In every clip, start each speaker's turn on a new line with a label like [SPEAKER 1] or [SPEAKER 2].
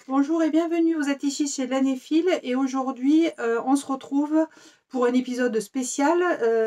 [SPEAKER 1] Bonjour et bienvenue, vous êtes ici chez Laine et Fil et aujourd'hui on se retrouve pour un épisode spécial.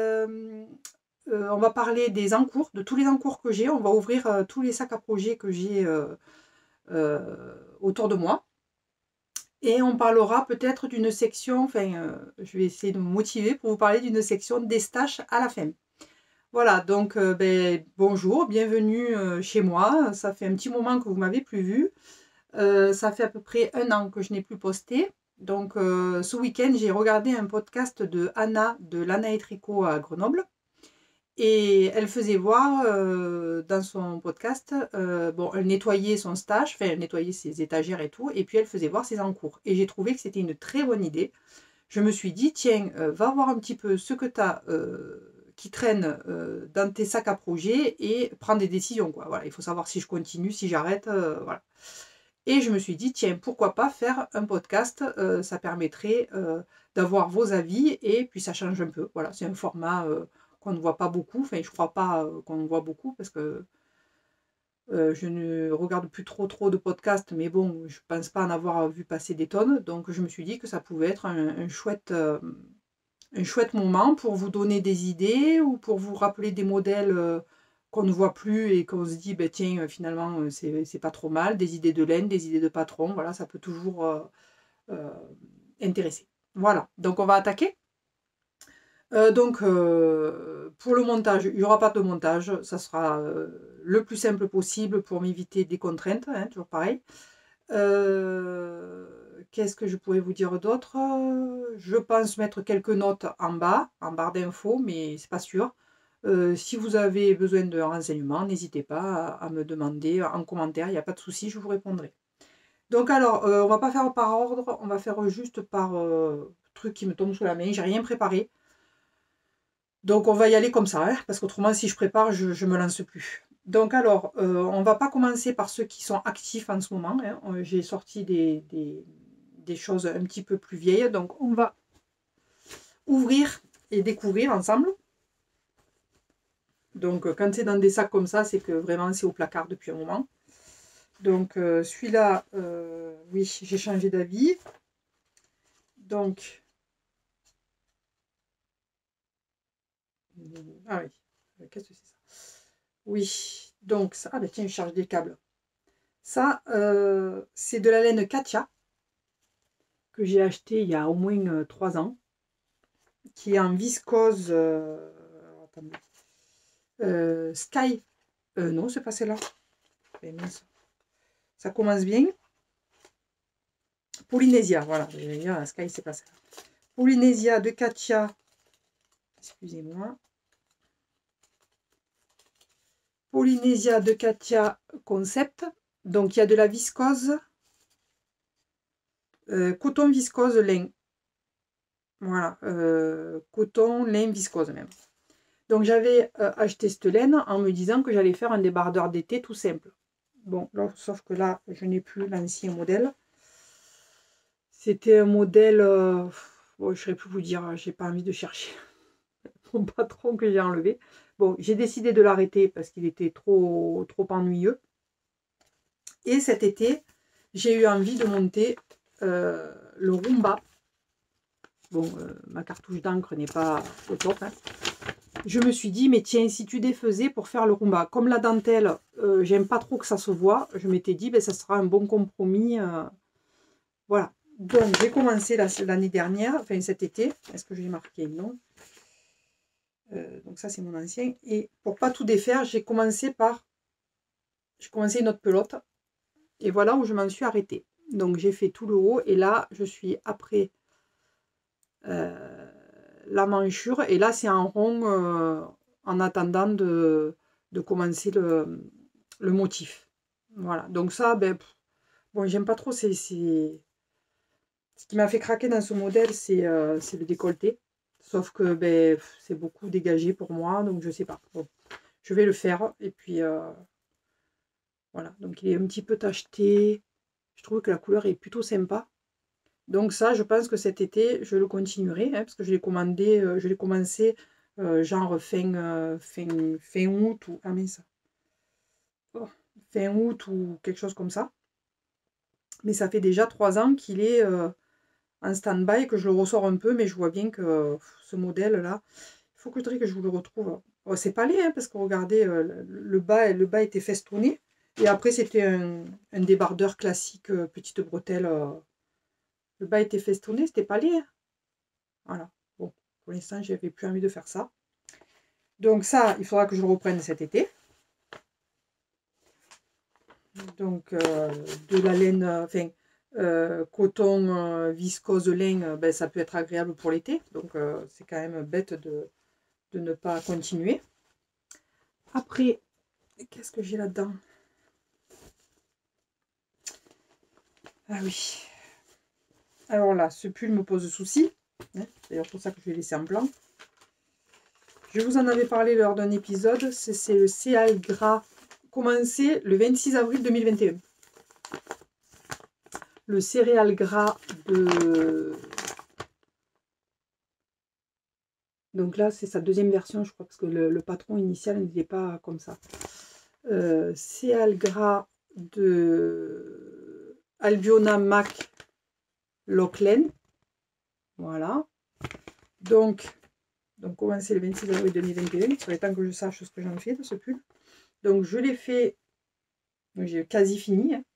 [SPEAKER 1] On va parler des encours, de tous les encours que j'ai. On va ouvrir tous les sacs à projet que j'ai autour de moi. Et on parlera peut-être d'une section, je vais essayer de me motiver pour vous parler d'une section des stages à la fin. Voilà, donc bonjour, bienvenue chez moi. Ça fait un petit moment que vous m'avez plus vu. Ça fait à peu près 1 an que je n'ai plus posté. Donc ce week-end, j'ai regardé un podcast de Anna de Lana et Tricot à Grenoble. Et elle faisait voir dans son podcast, elle nettoyait son stage, elle nettoyait ses étagères et tout, et puis elle faisait voir ses encours. Et j'ai trouvé que c'était une très bonne idée. Je me suis dit, tiens, va voir un petit peu ce que tu as qui traîne dans tes sacs à projet et prends des décisions, quoi. Voilà, il faut savoir si je continue, si j'arrête, voilà. Et je me suis dit, tiens, pourquoi pas faire un podcast, ça permettrait d'avoir vos avis et puis ça change un peu. Voilà, c'est un format qu'on ne voit pas beaucoup, enfin je crois pas qu'on voit beaucoup parce que je ne regarde plus trop de podcasts, mais bon, je pense pas en avoir vu passer des tonnes, donc je me suis dit que ça pouvait être un chouette moment pour vous donner des idées ou pour vous rappeler des modèles qu'on ne voit plus et qu'on se dit, ben, tiens, finalement, c'est pas trop mal, des idées de laine, des idées de patron, voilà, ça peut toujours euh, intéresser. Voilà, donc on va attaquer. Pour le montage, il n'y aura pas de montage, ça sera le plus simple possible pour m'éviter des contraintes, hein, toujours pareil. Qu'est-ce que je pourrais vous dire d'autre? Je pense mettre quelques notes en bas, en barre d'infos, mais c'est pas sûr. Si vous avez besoin de renseignements, n'hésitez pas à me demander en commentaire, il n'y a pas de souci, je vous répondrai. Donc alors, on va pas faire par ordre, on va faire juste par truc qui me tombe sous la main, j'ai rien préparé. Donc on va y aller comme ça, hein, parce qu'autrement si je prépare, je me lance plus. Donc alors, on va pas commencer par ceux qui sont actifs en ce moment, hein. J'ai sorti des choses un petit peu plus vieilles, donc on va ouvrir et découvrir ensemble. Donc quand c'est dans des sacs comme ça, c'est que vraiment c'est au placard depuis un moment. Donc celui-là, oui, j'ai changé d'avis. Donc, ah oui, qu'est-ce que c'est ça? Oui, donc ça, ah ben tiens, je charge des câbles. Ça, c'est de la laine Katia que j'ai acheté il y a au moins 3 ans, qui est en viscose attendez, Sky. Non, c'est pas celle-là. Ça commence bien. Polynesia, voilà. Sky, c'est pas celle-là. Polynesia de Katia. Excusez-moi. Polynesia de Katia Concept. Donc, il y a de la viscose. Coton, viscose, lin. Voilà. Coton, lin, viscose même. Donc j'avais acheté cette laine en me disant que j'allais faire un débardeur d'été tout simple. Bon, là, sauf que là, je n'ai plus l'ancien modèle. C'était un modèle, bon, je ne saurais plus vous dire, j'ai pas envie de chercher mon patron que j'ai enlevé. Bon, j'ai décidé de l'arrêter parce qu'il était trop ennuyeux. Et cet été, j'ai eu envie de monter le Roomba. Bon, ma cartouche d'encre n'est pas au top, hein. Je me suis dit, mais tiens, si tu défaisais pour faire le Roomba, comme la dentelle, j'aime pas trop que ça se voit, je m'étais dit, ben, ça sera un bon compromis. Voilà. Donc, j'ai commencé l'année dernière, enfin cet été. Est-ce que j'ai marqué? Non. Donc, ça, c'est mon ancien. Et pour pas tout défaire, j'ai commencé une autre pelote. Et voilà où je m'en suis arrêtée. Donc, j'ai fait tout le haut. Et là, je suis après la manchure. Et là, c'est en rond en attendant de commencer le motif. Voilà. Donc ça, ben, bon, j'aime pas trop. Ce qui m'a fait craquer dans ce modèle, c'est le décolleté. Sauf que ben, c'est beaucoup dégagé pour moi. Donc, je sais pas. Bon, je vais le faire. Et puis, voilà. Donc, il est un petit peu tacheté. Je trouve que la couleur est plutôt sympa. Donc ça, je pense que cet été, je le continuerai, hein, parce que je l'ai commandé, je l'ai commencé genre fin août ou ah mais ça. Oh, fin août ou quelque chose comme ça. Mais ça fait déjà 3 ans qu'il est en stand-by, que je le ressors un peu, mais je vois bien que ce modèle-là, il faudrait que je vous le retrouve. Oh, c'est pas laid, hein, parce que regardez, le bas était festonné. Et après, c'était un débardeur classique, petite bretelle. Le bas était festonné, c'était pas laid, hein. Voilà. Bon, pour l'instant, j'avais plus envie de faire ça. Donc ça, il faudra que je le reprenne cet été. Donc de la laine, enfin coton, viscose, lin, ben, ça peut être agréable pour l'été. Donc c'est quand même bête de ne pas continuer. Après, qu'est-ce que j'ai là-dedans? Ah oui. Alors là, ce pull me pose souci. Hein, c'est d'ailleurs pour ça que je l'ai laissé en blanc. Je vous en avais parlé lors d'un épisode. C'est le Céal Gras, commencé le 26 avril 2021. Le céréal gras de... Donc là, c'est sa deuxième version, je crois, parce que le patron initial n'était pas comme ça. Céréal gras de Albiona Mac Lachlan. Voilà. Donc commencé le 26 avril 2021. Il serait temps que je sache ce que j'en fais de ce pull. Donc je l'ai fait, j'ai quasi fini. Hein.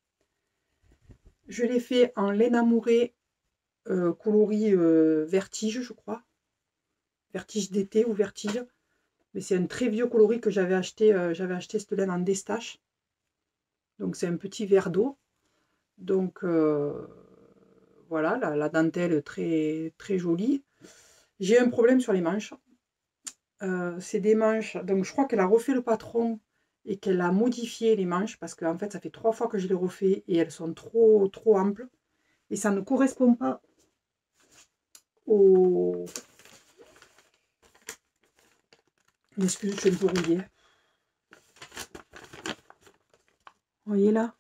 [SPEAKER 1] Je l'ai fait en laine amourée coloris vertige, je crois. Vertige d'été ou vertige. Mais c'est un très vieux coloris que j'avais acheté cette laine en destache. Donc c'est un petit verre d'eau. Donc voilà, la dentelle très, très jolie. J'ai un problème sur les manches. C'est des manches, donc je crois qu'elle a refait le patron et qu'elle a modifié les manches parce qu'en fait ça fait 3 fois que je les refais et elles sont trop amples et ça ne correspond pas au... Excusez, je suis un peu rouillée. Vous voyez là,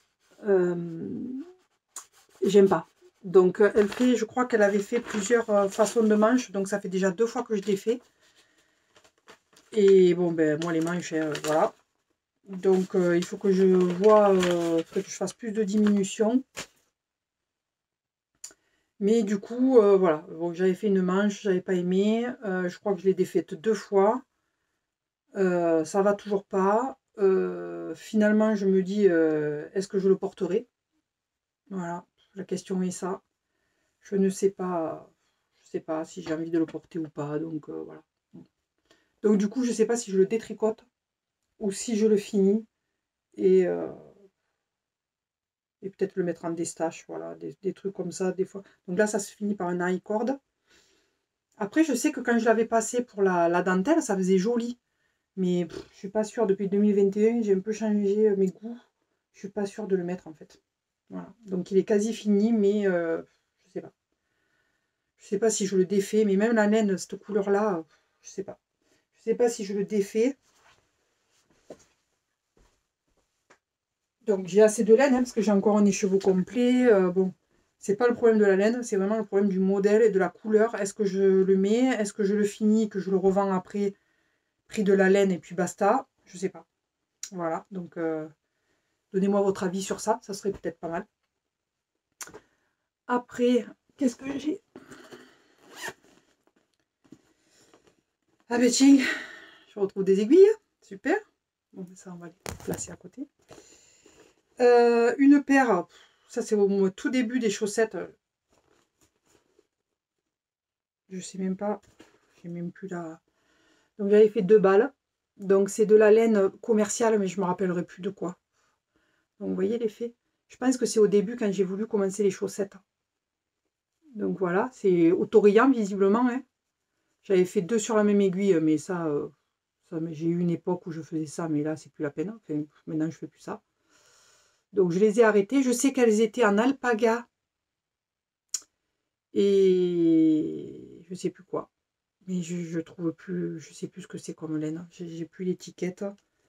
[SPEAKER 1] j'aime pas. Donc elle fait, je crois qu'elle avait fait plusieurs façons de manches, donc ça fait déjà 2 fois que je l'ai fait. Et bon ben moi les manches, voilà. Donc il faut que je vois, que je fasse plus de diminution. Mais du coup, voilà, bon, j'avais fait une manche, j'avais pas aimé. Je crois que je l'ai défaite 2 fois. Ça va toujours pas. Finalement, je me dis, est-ce que je le porterai? Voilà, la question est ça. Je ne sais pas, je sais pas si j'ai envie de le porter ou pas. Donc voilà. Donc du coup, je sais pas si je le détricote ou si je le finis et, peut-être le mettre en destache, voilà, des trucs comme ça des fois. Donc là, ça se finit par un high cord. Après, je sais que quand je l'avais passé pour la dentelle, ça faisait joli. Mais je suis pas sûre. Depuis 2021, j'ai un peu changé mes goûts. Je suis pas sûre de le mettre en fait. Voilà. Donc il est quasi fini, mais je sais pas. Je sais pas si je le défais. Mais même la laine, cette couleur-là, je sais pas. Je sais pas si je le défais. Donc j'ai assez de laine, hein, parce que j'ai encore un écheveau complet. Bon, c'est pas le problème de la laine, c'est vraiment le problème du modèle et de la couleur. Est-ce que je le mets? Est-ce que je le finis, que je le revends après, prix de la laine et puis basta? Je sais pas. Voilà, donc donnez-moi votre avis sur ça, ça serait peut-être pas mal. Après, qu'est-ce que j'ai? Ah ben tiens, je retrouve des aiguilles, super. Bon, ça on va les placer à côté. Une paire, ça c'est au tout début des chaussettes. Je sais même pas, j'ai même plus la... Donc j'avais fait 2 balles. Donc c'est de la laine commerciale, mais je me rappellerai plus de quoi. Donc vous voyez l'effet. Je pense que c'est au début quand j'ai voulu commencer les chaussettes. Donc voilà, c'est autorillant visiblement. Hein. J'avais fait 2 sur la même aiguille, mais ça j'ai eu une époque où je faisais ça, mais là c'est plus la peine. Enfin, maintenant je fais plus ça. Donc je les ai arrêtées. Je sais qu'elles étaient en alpaga et je sais plus quoi. Mais je trouve plus, je sais plus ce que c'est comme laine. J'ai plus l'étiquette.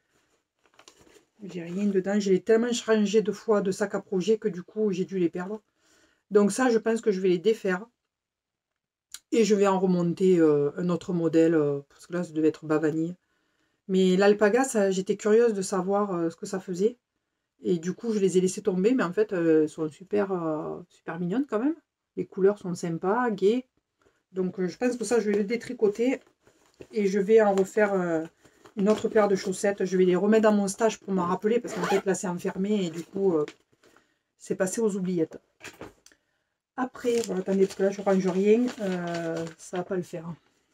[SPEAKER 1] J'ai rien dedans. Je l'ai tellement changé 2 fois de sac à projet que du coup j'ai dû les perdre. Donc ça, je pense que je vais les défaire. Et je vais en remonter un autre modèle, parce que là, ça devait être bas vanille. Mais l'alpaga, j'étais curieuse de savoir ce que ça faisait. Et du coup, je les ai laissées tomber, mais en fait, elles sont super, super mignonnes quand même. Les couleurs sont sympas, gaies. Donc, je pense que ça, je vais le détricoter et je vais en refaire une autre paire de chaussettes. Je vais les remettre dans mon stage pour m'en rappeler parce qu'en fait, là, c'est enfermé et du coup, c'est passé aux oubliettes. Après, bon, attendez, parce que là, je range rien. Ça va pas le faire.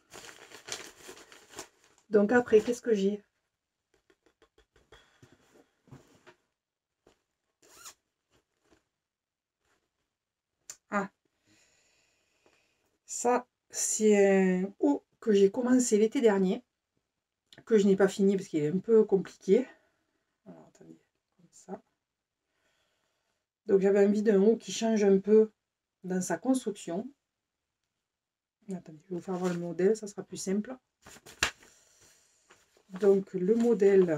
[SPEAKER 1] Donc, après, qu'est-ce que j'ai? Ah, ça, c'est un haut que j'ai commencé l'été dernier, que je n'ai pas fini parce qu'il est un peu compliqué. Alors, attendez, comme ça. Donc, j'avais envie d'un haut qui change un peu dans sa construction. Attendez, je vais vous faire voir le modèle, ça sera plus simple. Donc, le modèle,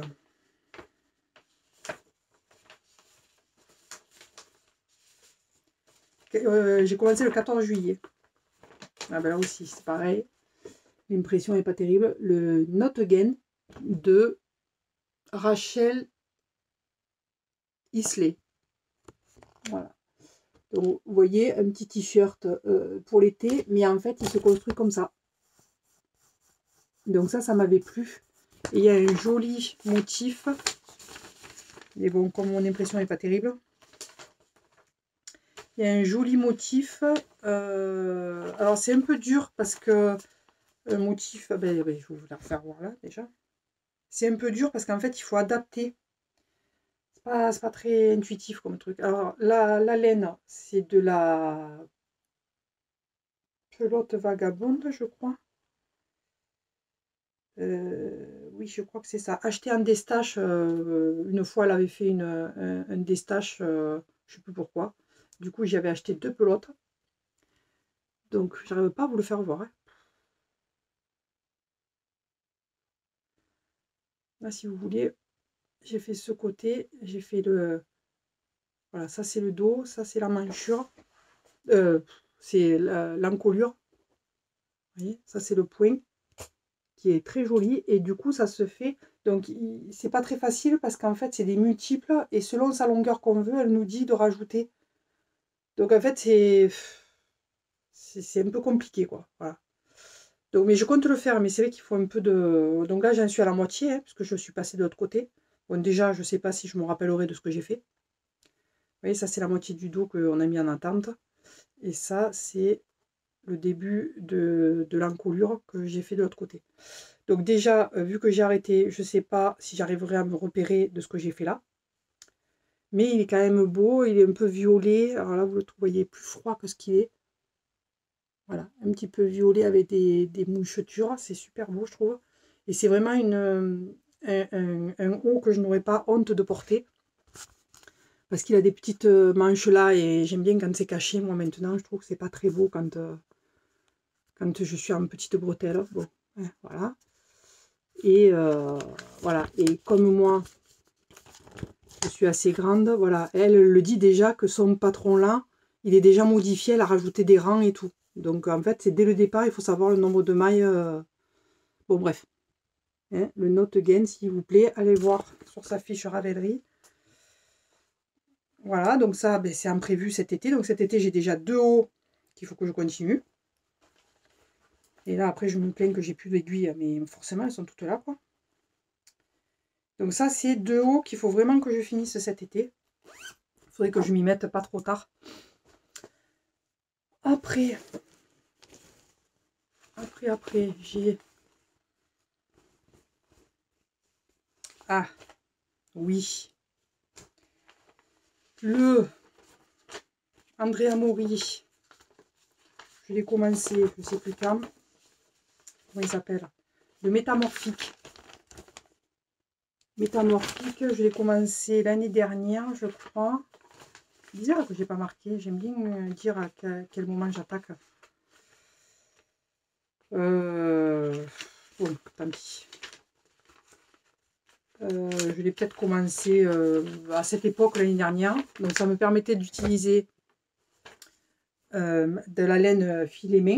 [SPEAKER 1] j'ai commencé le 14 juillet. Ah ben là aussi, c'est pareil. L'impression n'est pas terrible. Le Not Again de Rachel Isley. Voilà. Donc, vous voyez, un petit t-shirt pour l'été, mais en fait, il se construit comme ça. Donc ça m'avait plu. Et il y a un joli motif. Mais bon, comme mon impression n'est pas terrible. Il y a un joli motif. Alors, c'est un peu dur parce que le motif... je vais vous la refaire voir là, déjà. C'est un peu dur parce qu'en fait, il faut adapter. C'est pas très intuitif comme truc. Alors, la laine, c'est de la pelote vagabonde, je crois. Oui, je crois que c'est ça. Acheté en destache. Une fois, elle avait fait un destache, je ne sais plus pourquoi. Du coup, j'avais acheté 2 pelotes. Donc, j'arrive pas à vous le faire voir. Hein. Là, si vous voulez, j'ai fait ce côté. J'ai fait le... Voilà, ça c'est le dos, ça c'est la manchure. C'est l'encolure. Vous voyez, ça c'est le point qui est très joli. Et du coup, ça se fait... Donc, c'est pas très facile parce qu'en fait, c'est des multiples. Et selon sa longueur qu'on veut, elle nous dit de rajouter. Donc, en fait, c'est un peu compliqué, quoi. Voilà. Donc, mais je compte le faire, mais c'est vrai qu'il faut un peu de... Donc là, j'en suis à la moitié, hein, parce que je suis passée de l'autre côté. Bon, déjà, je ne sais pas si je me rappellerai de ce que j'ai fait. Vous voyez, ça, c'est la moitié du dos qu'on a mis en attente. Et ça, c'est le début de l'encolure que j'ai fait de l'autre côté. Donc déjà, vu que j'ai arrêté, je ne sais pas si j'arriverai à me repérer de ce que j'ai fait là. Mais il est quand même beau, il est un peu violet. Alors là, vous le voyez plus froid que ce qu'il est. Voilà, un petit peu violet avec des mouchetures. C'est super beau, je trouve. Et c'est vraiment un haut que je n'aurais pas honte de porter. Parce qu'il a des petites manches là. Et j'aime bien quand c'est caché. Moi, maintenant, je trouve que c'est pas très beau quand je suis en petite bretelle. Bon, hein, voilà. Et voilà. Et comme moi, je suis assez grande. Voilà. Elle le dit déjà que son patron là, il est déjà modifié. Elle a rajouté des rangs et tout. Donc, en fait, c'est dès le départ, il faut savoir le nombre de mailles. Bon, bref. Hein, le Not Again, s'il vous plaît, allez voir sur sa fiche Ravelry. Voilà, donc ça, ben, c'est en prévu cet été. Donc cet été, j'ai déjà 2 hauts qu'il faut que je continue. Et là, après, je me plains que j'ai plus d'aiguilles, mais forcément, elles sont toutes là, quoi. Donc ça, c'est 2 hauts qu'il faut vraiment que je finisse cet été. Il faudrait que je m'y mette pas trop tard. Après, j'ai... Ah, oui. Le Andrea Mori. Je l'ai commencé, je ne sais plus quand. Comment il s'appelle? Le Métamorphique. Métamorphique, je l'ai commencé l'année dernière, je crois. C'est bizarre que j'ai pas marqué. J'aime bien dire à quel moment j'attaque. Bon, tant pis. Je l'ai peut-être commencé à cette époque l'année dernière. Donc ça me permettait d'utiliser de la laine filet main.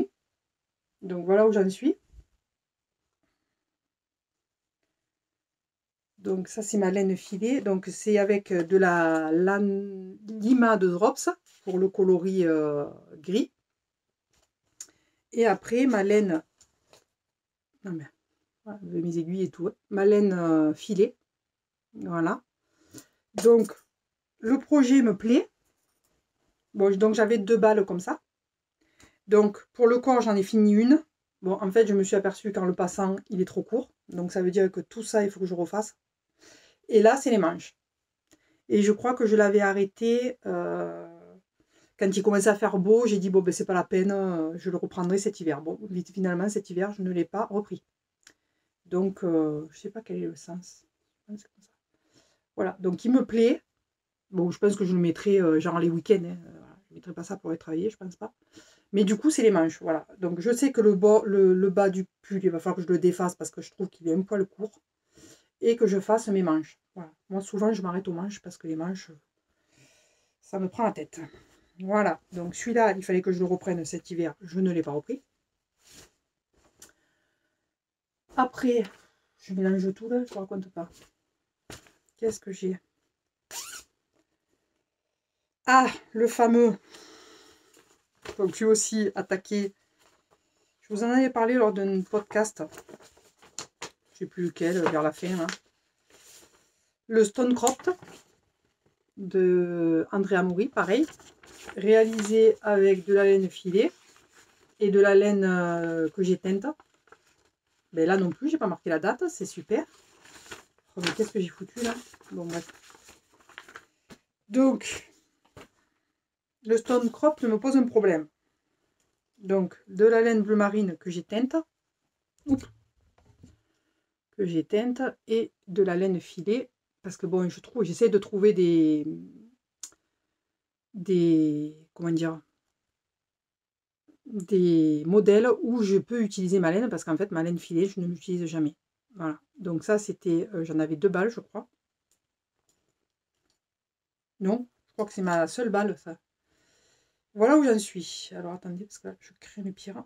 [SPEAKER 1] Donc voilà où j'en suis. Donc ça c'est ma laine filée. Donc c'est avec de la Lima de Drops pour le coloris gris. Et après ma laine, non mais voilà, mes aiguilles et tout, ma laine filée. Voilà. Donc le projet me plaît. Bon, donc j'avais 2 balles comme ça. Donc pour le corps, j'en ai fini une. Bon, en fait, je me suis aperçue qu'en le passant, il est trop court. Donc ça veut dire que tout ça, il faut que je refasse. Et là, c'est les manches. Et je crois que je l'avais arrêté quand il commençait à faire beau. J'ai dit, bon, ben c'est pas la peine, je le reprendrai cet hiver. Bon, finalement, cet hiver, je ne l'ai pas repris. Donc, je sais pas quel est le sens. Comme ça. Voilà, donc il me plaît. Bon, je pense que je le mettrai genre les week-ends. Hein. Je ne mettrai pas ça pour aller travailler, je pense pas. Mais du coup, c'est les manches. Voilà. Donc, je sais que le bas du pull, il va falloir que je le défasse parce que je trouve qu'il est un poil court. Et que je fasse mes manches. Voilà. Moi, souvent, je m'arrête aux manches parce que les manches, ça me prend la tête. Voilà. Donc, celui-là, il fallait que je le reprenne cet hiver. Je ne l'ai pas repris. Après, je mélange tout là, je ne raconte pas. Qu'est-ce que j'ai? Ah, le fameux. Donc, lui aussi, attaqué. Je vous en avais parlé lors d'un podcast. Je ne sais plus lequel, vers la fin. Là. Le Stone Cropped de Andrea Mori, pareil. Réalisé avec de la laine filée et de la laine que j'ai teinte. Ben là non plus, j'ai pas marqué la date, c'est super. Oh, mais qu'est-ce que j'ai foutu là? Bon, bref. Donc, le Stone Crop me pose un problème. Donc, de la laine bleu marine que j'ai teinte. Et de la laine filée. Parce que bon, j'essaie de trouver comment dire, des modèles où je peux utiliser ma laine. Parce qu'en fait, ma laine filée, je ne l'utilise jamais. Voilà. Donc ça, c'était, j'en avais 2 balles, je crois. Non, je crois que c'est ma seule balle, ça. Voilà où j'en suis. Alors attendez, parce que là, je crée le pire.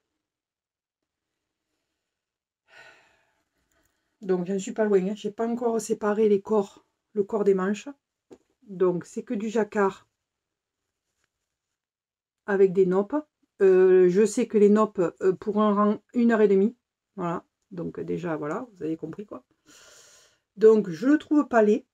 [SPEAKER 1] Donc j'en suis pas loin. Hein. J'ai pas encore séparé les corps, le corps des manches. Donc c'est que du jacquard avec des noppes. Je sais que les noppes pour un rang 1h30. Voilà. Donc déjà, voilà, vous avez compris quoi. Donc je le trouve pas laid.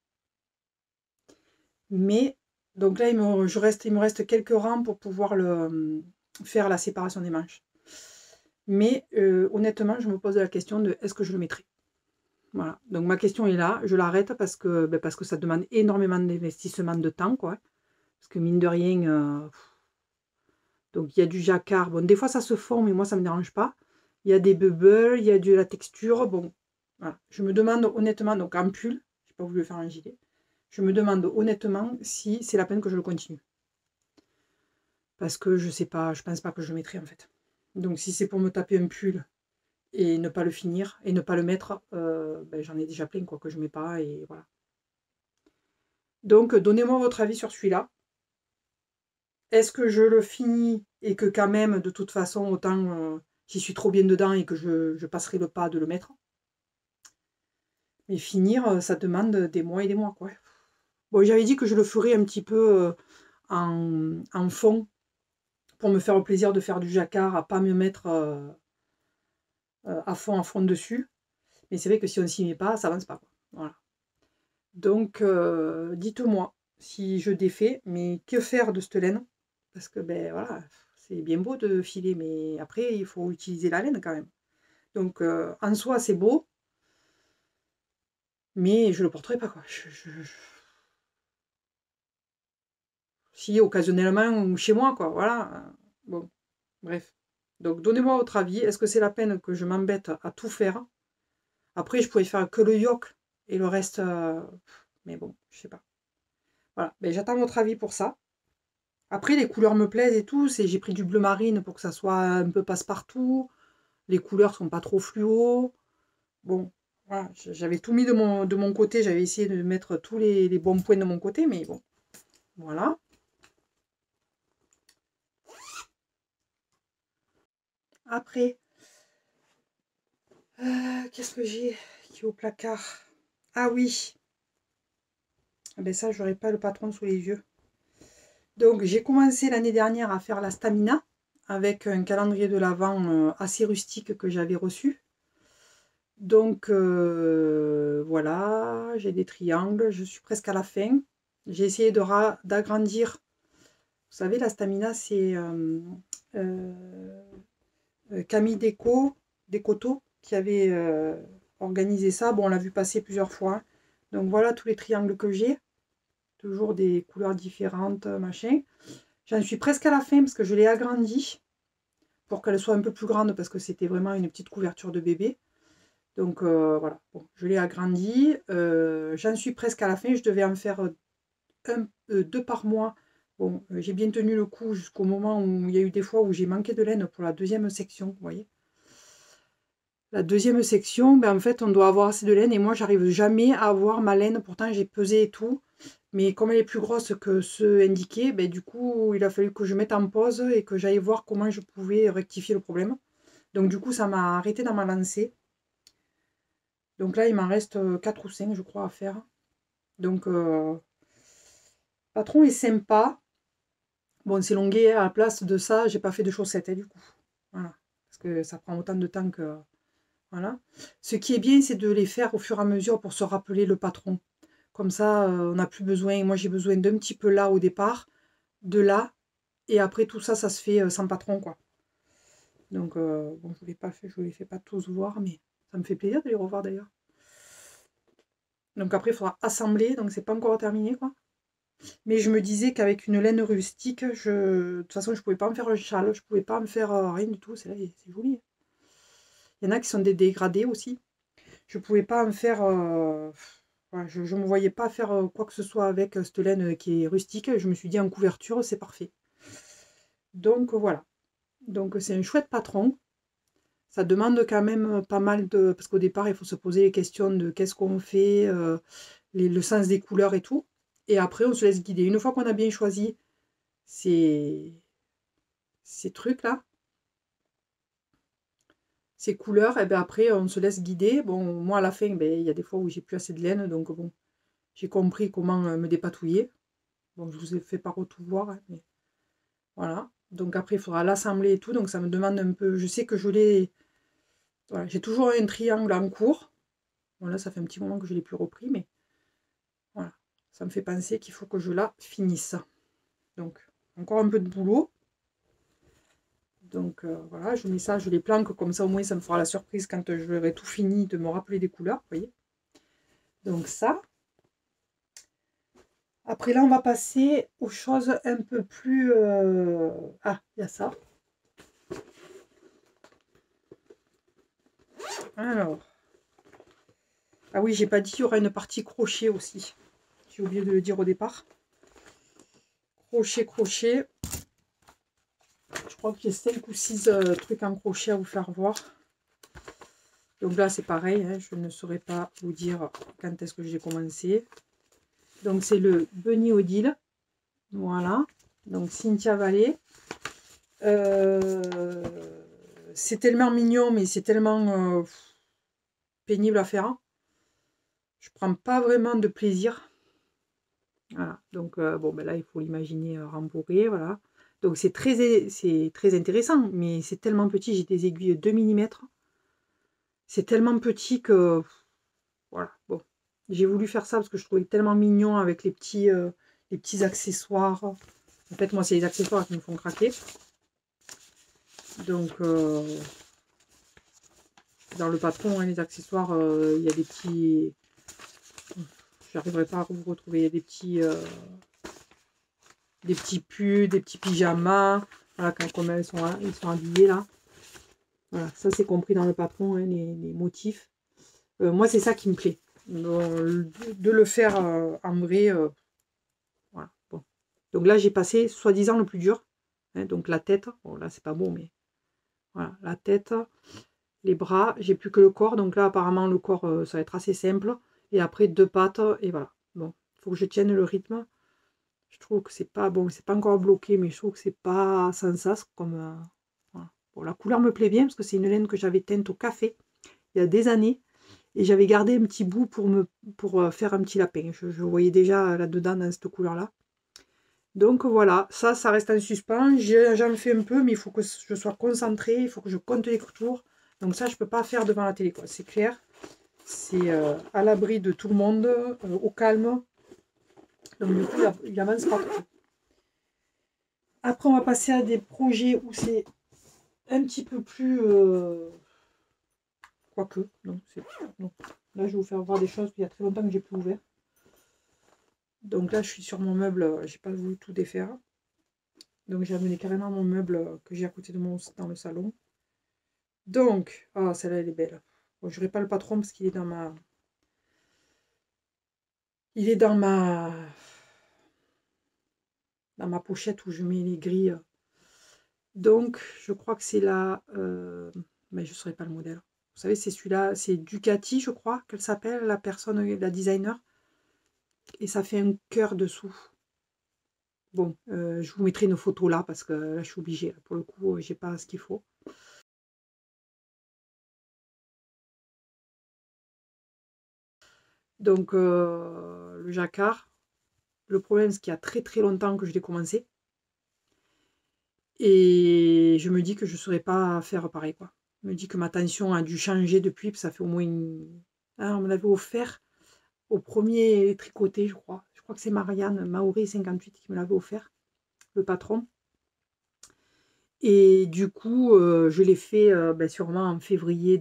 [SPEAKER 1] Mais donc là, il me reste quelques rangs pour pouvoir faire la séparation des manches. Mais honnêtement, je me pose la question de est-ce que je le mettrai? Voilà. Donc ma question est là, je l'arrête parce que ça demande énormément d'investissement de temps, quoi. Parce que mine de rien, donc il y a du jacquard. Bon, des fois ça se forme, mais moi ça ne me dérange pas. Il y a des bubbles, il y a de la texture. Bon, voilà. Je me demande honnêtement, donc en pull, j'ai pas voulu faire un gilet. Je me demande honnêtement si c'est la peine que je le continue. Parce que je sais pas, je pense pas que je le mettrai en fait. Donc si c'est pour me taper un pull et ne pas le finir et ne pas le mettre, j'en ai déjà plein quoi que je mets pas et voilà. Donc donnez-moi votre avis sur celui-là. Est-ce que je le finis et que quand même de toute façon autant j'y suis trop bien dedans et que je passerai le pas de le mettre. Mais finir, ça demande des mois et des mois quoi. Bon, j'avais dit que je le ferais un petit peu en fond pour me faire le plaisir de faire du jacquard, à pas me mettre à fond dessus. Mais c'est vrai que si on ne s'y met pas, ça avance pas. Quoi. Voilà. Donc, dites-moi si je défais, mais que faire de cette laine? Parce que, ben voilà, c'est bien beau de filer, mais après, il faut utiliser la laine quand même. Donc, en soi, c'est beau, mais je le porterai pas, quoi. Si, occasionnellement, ou chez moi, quoi, voilà. Bon, bref. Donc, donnez-moi votre avis. Est-ce que c'est la peine que je m'embête à tout faire? Après, je pourrais faire que le yoke et le reste... mais bon, je sais pas. Voilà, ben, j'attends votre avis pour ça. Après, les couleurs me plaisent et tout. J'ai pris du bleu marine pour que ça soit un peu passe-partout. Les couleurs sont pas trop fluo. Bon, voilà, j'avais tout mis de mon côté. J'avais essayé de mettre tous les bons points de mon côté, mais bon, voilà. Après, qu'est-ce que j'ai qui est au placard? Ah oui, ah ben ça, j'aurais pas le patron sous les yeux. Donc, j'ai commencé l'année dernière à faire la stamina avec un calendrier de l'Avent assez rustique que j'avais reçu. Donc, voilà, j'ai des triangles, je suis presque à la fin. J'ai essayé d'agrandir. Vous savez, la stamina, c'est euh, Camille Décoto, qui avait organisé ça. Bon, on l'a vu passer plusieurs fois, hein. Donc, voilà tous les triangles que j'ai. Toujours des couleurs différentes, machin. J'en suis presque à la fin parce que je l'ai agrandie pour qu'elle soit un peu plus grande parce que c'était vraiment une petite couverture de bébé. Donc voilà, bon, je l'ai agrandie. J'en suis presque à la fin. Je devais en faire deux par mois. Bon, j'ai bien tenu le coup jusqu'au moment où il y a eu des fois où j'ai manqué de laine pour la deuxième section, vous voyez. La deuxième section, ben, en fait, on doit avoir assez de laine et moi, j'arrive jamais à avoir ma laine. Pourtant, j'ai pesé et tout. Mais comme elle est plus grosse que ce indiqué, ben, du coup, il a fallu que je mette en pause et que j'aille voir comment je pouvais rectifier le problème. Donc, du coup, ça m'a arrêté dans ma lancée. Donc là, il m'en reste 4 ou 5, je crois, à faire. Donc, patron est sympa. Bon, c'est longué, à la place de ça, j'ai pas fait de chaussettes, hein, du coup. Voilà. Parce que ça prend autant de temps que... Voilà. Ce qui est bien, c'est de les faire au fur et à mesure pour se rappeler le patron. Comme ça, on n'a plus besoin... Moi, j'ai besoin d'un petit peu là au départ, de là, et après, tout ça, ça se fait sans patron, quoi. Donc, bon, je vous les fais pas tous voir, mais ça me fait plaisir de les revoir, d'ailleurs. Donc après, il faudra assembler, donc c'est pas encore terminé, quoi. Mais je me disais qu'avec une laine rustique, de toute façon, je pouvais pas me faire un châle, je pouvais pas me faire rien du tout. C'est joli. Il y en a qui sont des dégradés aussi. Je pouvais pas me faire. Voilà, je ne me voyais pas faire quoi que ce soit avec cette laine qui est rustique. Je me suis dit en couverture, c'est parfait. Donc voilà. Donc c'est un chouette patron. Ça demande quand même pas mal de. Parce qu'au départ, il faut se poser les questions de qu'est-ce qu'on fait, le sens des couleurs et tout. Et après, on se laisse guider. Une fois qu'on a bien choisi ces, ces trucs-là, ces couleurs, et ben après, on se laisse guider. Bon, moi, à la fin, ben, il y a des fois où j'ai plus assez de laine, donc bon, j'ai compris comment me dépatouiller. Bon, je vous ai fait pas tout voir, hein, mais voilà. Donc après, il faudra l'assembler et tout, donc ça me demande un peu... Je sais que je l'ai... Voilà, j'ai toujours un triangle en cours. Voilà, ça fait un petit moment que je ne l'ai plus repris, mais voilà. Ça me fait penser qu'il faut que je la finisse. Donc, encore un peu de boulot. Donc voilà, je mets ça, je les planque comme ça au moins ça me fera la surprise quand j'aurai tout fini de me rappeler des couleurs, vous voyez. Donc ça. Après là, on va passer aux choses un peu plus... Ah, il y a ça. Alors. Ah oui, j'ai pas dit, il y aura une partie crochet aussi. J'ai oublié de le dire au départ. Crochet, crochet. Je crois que j'ai 5 ou 6 trucs en crochet à vous faire voir. Donc là, c'est pareil, hein, je ne saurais pas vous dire quand est-ce que j'ai commencé. Donc c'est le Bunny Odile. Voilà. Donc Cynthia Vallée. C'est tellement mignon, mais c'est tellement pénible à faire. Je prends pas vraiment de plaisir. Voilà. Donc bon, ben là, il faut l'imaginer rembourré. Voilà. Donc c'est très intéressant, mais c'est tellement petit. J'ai des aiguilles 2 mm. C'est tellement petit que... Voilà. Bon. J'ai voulu faire ça parce que je trouvais tellement mignon avec les petits accessoires. En fait, moi, c'est les accessoires qui me font craquer. Donc, dans le patron, hein, les accessoires, il y a des petits... J'arriverai pas à vous retrouver. Il y a des petits pulls, des petits pyjamas. Voilà, comme ils sont habillés là. Voilà, ça c'est compris dans le patron, hein, les motifs. Moi, c'est ça qui me plaît. De le faire en vrai. Voilà, bon. Donc là, j'ai passé soi-disant le plus dur. Hein, donc la tête. Bon, là, c'est pas beau, mais voilà, la tête. Les bras, j'ai plus que le corps. Donc là, apparemment, le corps, ça va être assez simple. Et après, 2 pattes. Et voilà. Bon, il faut que je tienne le rythme. Je trouve que c'est pas bon, c'est pas encore bloqué, mais je trouve que c'est pas sans sas comme. Voilà. Bon, la couleur me plaît bien parce que c'est une laine que j'avais teinte au café il y a des années. Et j'avais gardé un petit bout pour faire un petit lapin. Je voyais déjà là-dedans dans cette couleur-là. Donc voilà, ça reste en suspens. J'en fais un peu, mais il faut que je sois concentrée, il faut que je compte les tours. Donc ça, je ne peux pas faire devant la télé, quoi. C'est clair. C'est à l'abri de tout le monde, au calme. Donc du coup, il avance pas trop. Après, on va passer à des projets où c'est un petit peu plus... Quoique, non, non. Là, je vais vous faire voir des choses qu'il y a très longtemps que j'ai plus ouvert. Donc là, je suis sur mon meuble, j'ai pas voulu tout défaire. Donc j'ai amené carrément mon meuble que j'ai à côté de moi dans le salon. Donc, ah, celle-là, elle est belle. Bon, je n'aurai pas le patron parce qu'il est dans ma... Il est dans ma pochette où je mets les grilles. Donc, je crois que c'est là... mais je ne saurais pas le modèle. Vous savez, c'est celui-là, c'est Ducati, je crois, qu'elle s'appelle, la personne, la designer. Et ça fait un cœur dessous. Bon, je vous mettrai une photo là, parce que là, je suis obligée. Pour le coup, j'ai pas ce qu'il faut. Donc, le jacquard. Le problème, c'est qu'il y a très très longtemps que je l'ai commencé. Et je me dis que je ne saurais pas faire pareil, quoi. Je me dis que ma tension a dû changer depuis, ça fait au moins une... Ah, on me l'avait offert au premier tricoté, je crois. Je crois que c'est Marianne Maori58 qui me l'avait offert, le patron. Et du coup, je l'ai fait sûrement en février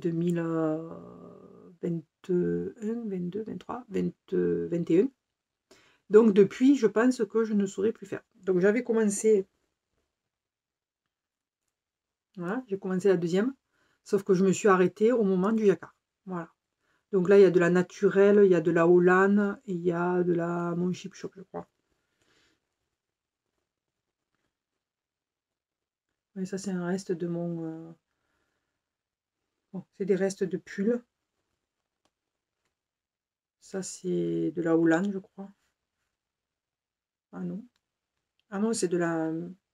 [SPEAKER 1] 2021, 22, 23, 21. Donc depuis, je pense que je ne saurais plus faire. Donc j'avais commencé... Voilà, j'ai commencé la deuxième, sauf que je me suis arrêtée au moment du jacquard. Voilà. Donc là, il y a de la naturelle, il y a de la Hollande et il y a de la Mon Chip Shop, je crois. Mais ça, c'est un reste de mon... Bon, c'est des restes de pull. Ça, c'est de la Hollande, je crois. Ah non. Ah non, c'est de la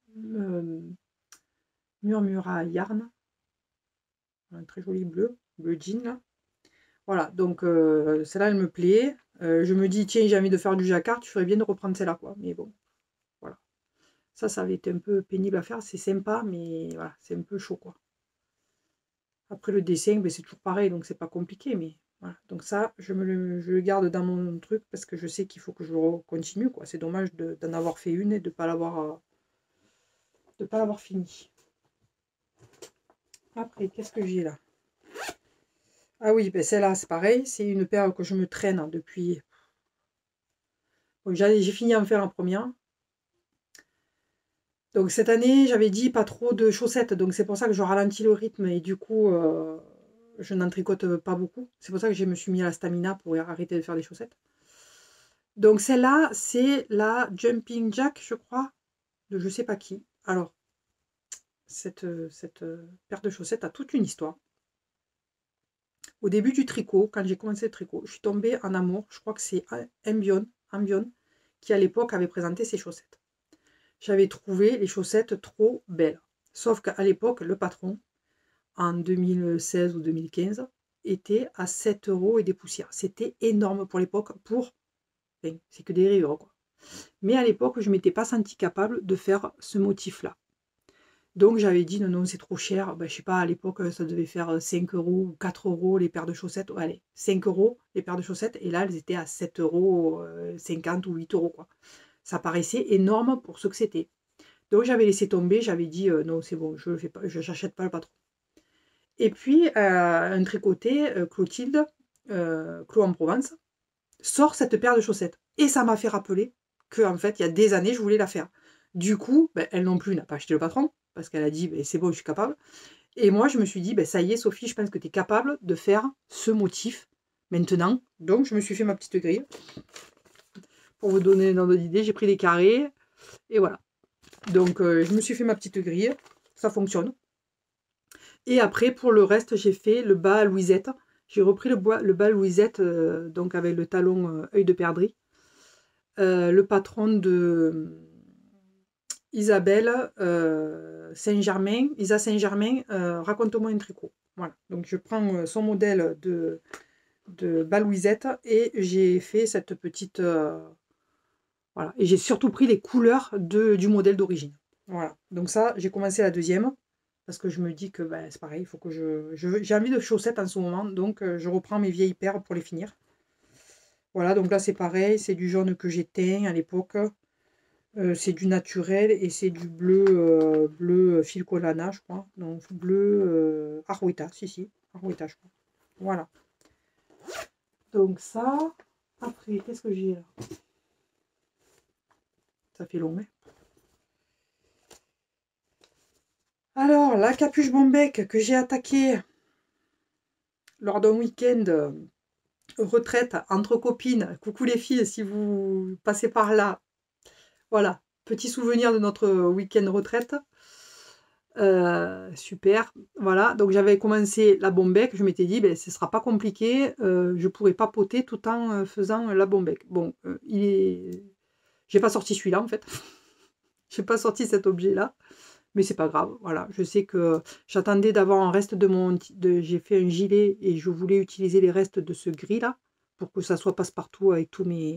[SPEAKER 1] Murmura Yarn. Un très joli bleu jean là. Voilà, donc celle-là, elle me plaît. Je me dis, tiens, j'ai envie de faire du jacquard, tu ferais bien de reprendre celle-là, quoi. Mais bon, voilà. Ça avait été un peu pénible à faire. C'est sympa, mais voilà, c'est un peu chaud, quoi. Après, le dessin, ben, c'est toujours pareil, donc c'est pas compliqué, mais voilà. Donc ça, je le garde dans mon truc parce que je sais qu'il faut que je continue, quoi. C'est dommage d'en avoir fait une et de pas l'avoir fini. Après, qu'est-ce que j'ai là? Ah oui, ben celle-là, c'est pareil. C'est une paire que je me traîne depuis... Bon, j'ai fini en faire en première. Donc cette année, j'avais dit pas trop de chaussettes. Donc c'est pour ça que je ralentis le rythme et du coup, je n'en tricote pas beaucoup. C'est pour ça que je me suis mis à la stamina pour arrêter de faire des chaussettes. Donc celle-là, c'est la Jumping Jack, je crois, de je sais pas qui. Alors, cette paire de chaussettes a toute une histoire. Au début du tricot, quand j'ai commencé le tricot, je suis tombée en amour. Je crois que c'est Ambion, qui à l'époque avait présenté ses chaussettes. J'avais trouvé les chaussettes trop belles. Sauf qu'à l'époque, le patron, en 2016 ou 2015, était à 7 € et des poussières. C'était énorme pour l'époque, enfin, c'est que des rayures, quoi. Mais à l'époque, je ne m'étais pas sentie capable de faire ce motif-là. Donc j'avais dit non, c'est trop cher. Ben, je sais pas, à l'époque, ça devait faire 5 € ou 4 € les paires de chaussettes. Allez, 5 € les paires de chaussettes. Et là, elles étaient à 7,50 € ou 8 € quoi. Ça paraissait énorme pour ce que c'était. Donc j'avais laissé tomber, j'avais dit non, c'est bon, je ne fais pas, je n'achète pas le patron. Et puis, un tricoté, Clotilde, Clos en Provence, sort cette paire de chaussettes. Et ça m'a fait rappeler qu'en fait, il y a des années, je voulais la faire. Du coup, ben, elle non plus n'a pas acheté le patron, parce qu'elle a dit, ben, c'est bon, je suis capable. Et moi, je me suis dit, ben, ça y est, Sophie, je pense que tu es capable de faire ce motif maintenant. Donc, je me suis fait ma petite grille. Pour vous donner une ordre d'idée, j'ai pris des carrés, et voilà. Donc, je me suis fait ma petite grille, ça fonctionne. Et après, pour le reste, j'ai fait le bas à Louisette. J'ai repris le bas Louisette, donc avec le talon œil de perdrix. Le patron de Isabelle Saint-Germain, Isa Saint-Germain, raconte-moi un tricot. Voilà, donc je prends son modèle Balouisette et j'ai fait cette petite... voilà. Et j'ai surtout pris les couleurs du modèle d'origine. Voilà. Donc ça, j'ai commencé la deuxième. Parce que je me dis que ben, c'est pareil, il faut que j'ai envie de chaussettes en ce moment. Donc je reprends mes vieilles paires pour les finir. Voilà, donc là c'est pareil. C'est du jaune que j'ai teint à l'époque. C'est du naturel et c'est du bleu, bleu fil colana, je crois. Donc bleu Arweta, si, Arweta, je crois. Voilà. Donc ça, après, qu'est-ce que j'ai là? Ça fait long, hein. Alors, la capuche Bombec que j'ai attaquée lors d'un week-end retraite entre copines. Coucou les filles, si vous passez par là. Voilà, petit souvenir de notre week-end retraite. Super, voilà, donc j'avais commencé la Bombec, je m'étais dit, ben, ce sera pas compliqué, je pourrais papoter tout en faisant la Bombec. Bon, j'ai pas sorti celui-là en fait, j'ai pas sorti cet objet-là, mais c'est pas grave, voilà, je sais que j'attendais d'avoir un reste j'ai fait un gilet et je voulais utiliser les restes de ce gris-là, pour que ça soit passe-partout avec tous mes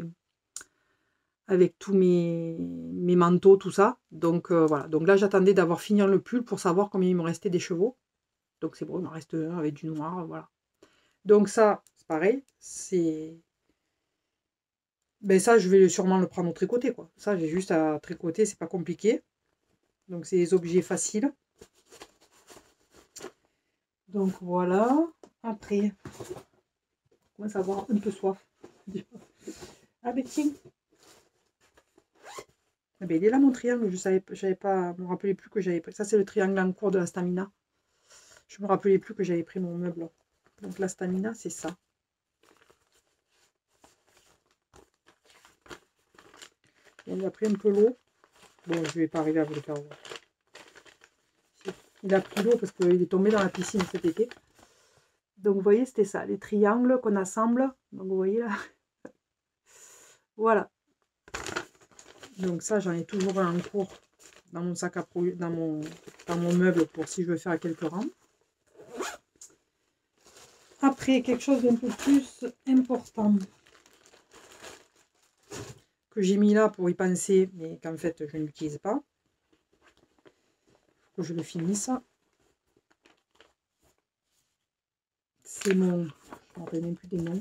[SPEAKER 1] manteaux, tout ça. Donc voilà. Donc là, j'attendais d'avoir fini le pull pour savoir combien il me restait des chevaux. Donc c'est bon, il me reste un avec du noir, voilà. Donc ça, c'est pareil. Ben ça, je vais sûrement le prendre au tricoté, quoi. Ça, j'ai juste à tricoter, c'est pas compliqué. Donc c'est des objets faciles. Donc voilà. Après, on commence à avoir un peu soif. Ah ben tiens. Eh ben, il est là mon triangle, j'avais pas, me rappelais plus que j'avais pris. Ça c'est le triangle en cours de la stamina. Je me rappelais plus que j'avais pris mon meuble. Donc la stamina c'est ça. Il a pris un peu l'eau. Bon, je vais pas arriver à vous le faire voir. Il a pris l'eau parce qu'il est tombé dans la piscine cet été. Donc vous voyez, c'était ça, les triangles qu'on assemble. Donc vous voyez là. Voilà. Donc ça, j'en ai toujours un en cours dans mon sac à dans mon meuble pour si je veux faire quelques rangs. Après, quelque chose d'un peu plus important que j'ai mis là pour y penser, mais qu'en fait je n'utilise pas. Faut que je le finisse. C'est mon... Je ne me rappelle même plus des noms.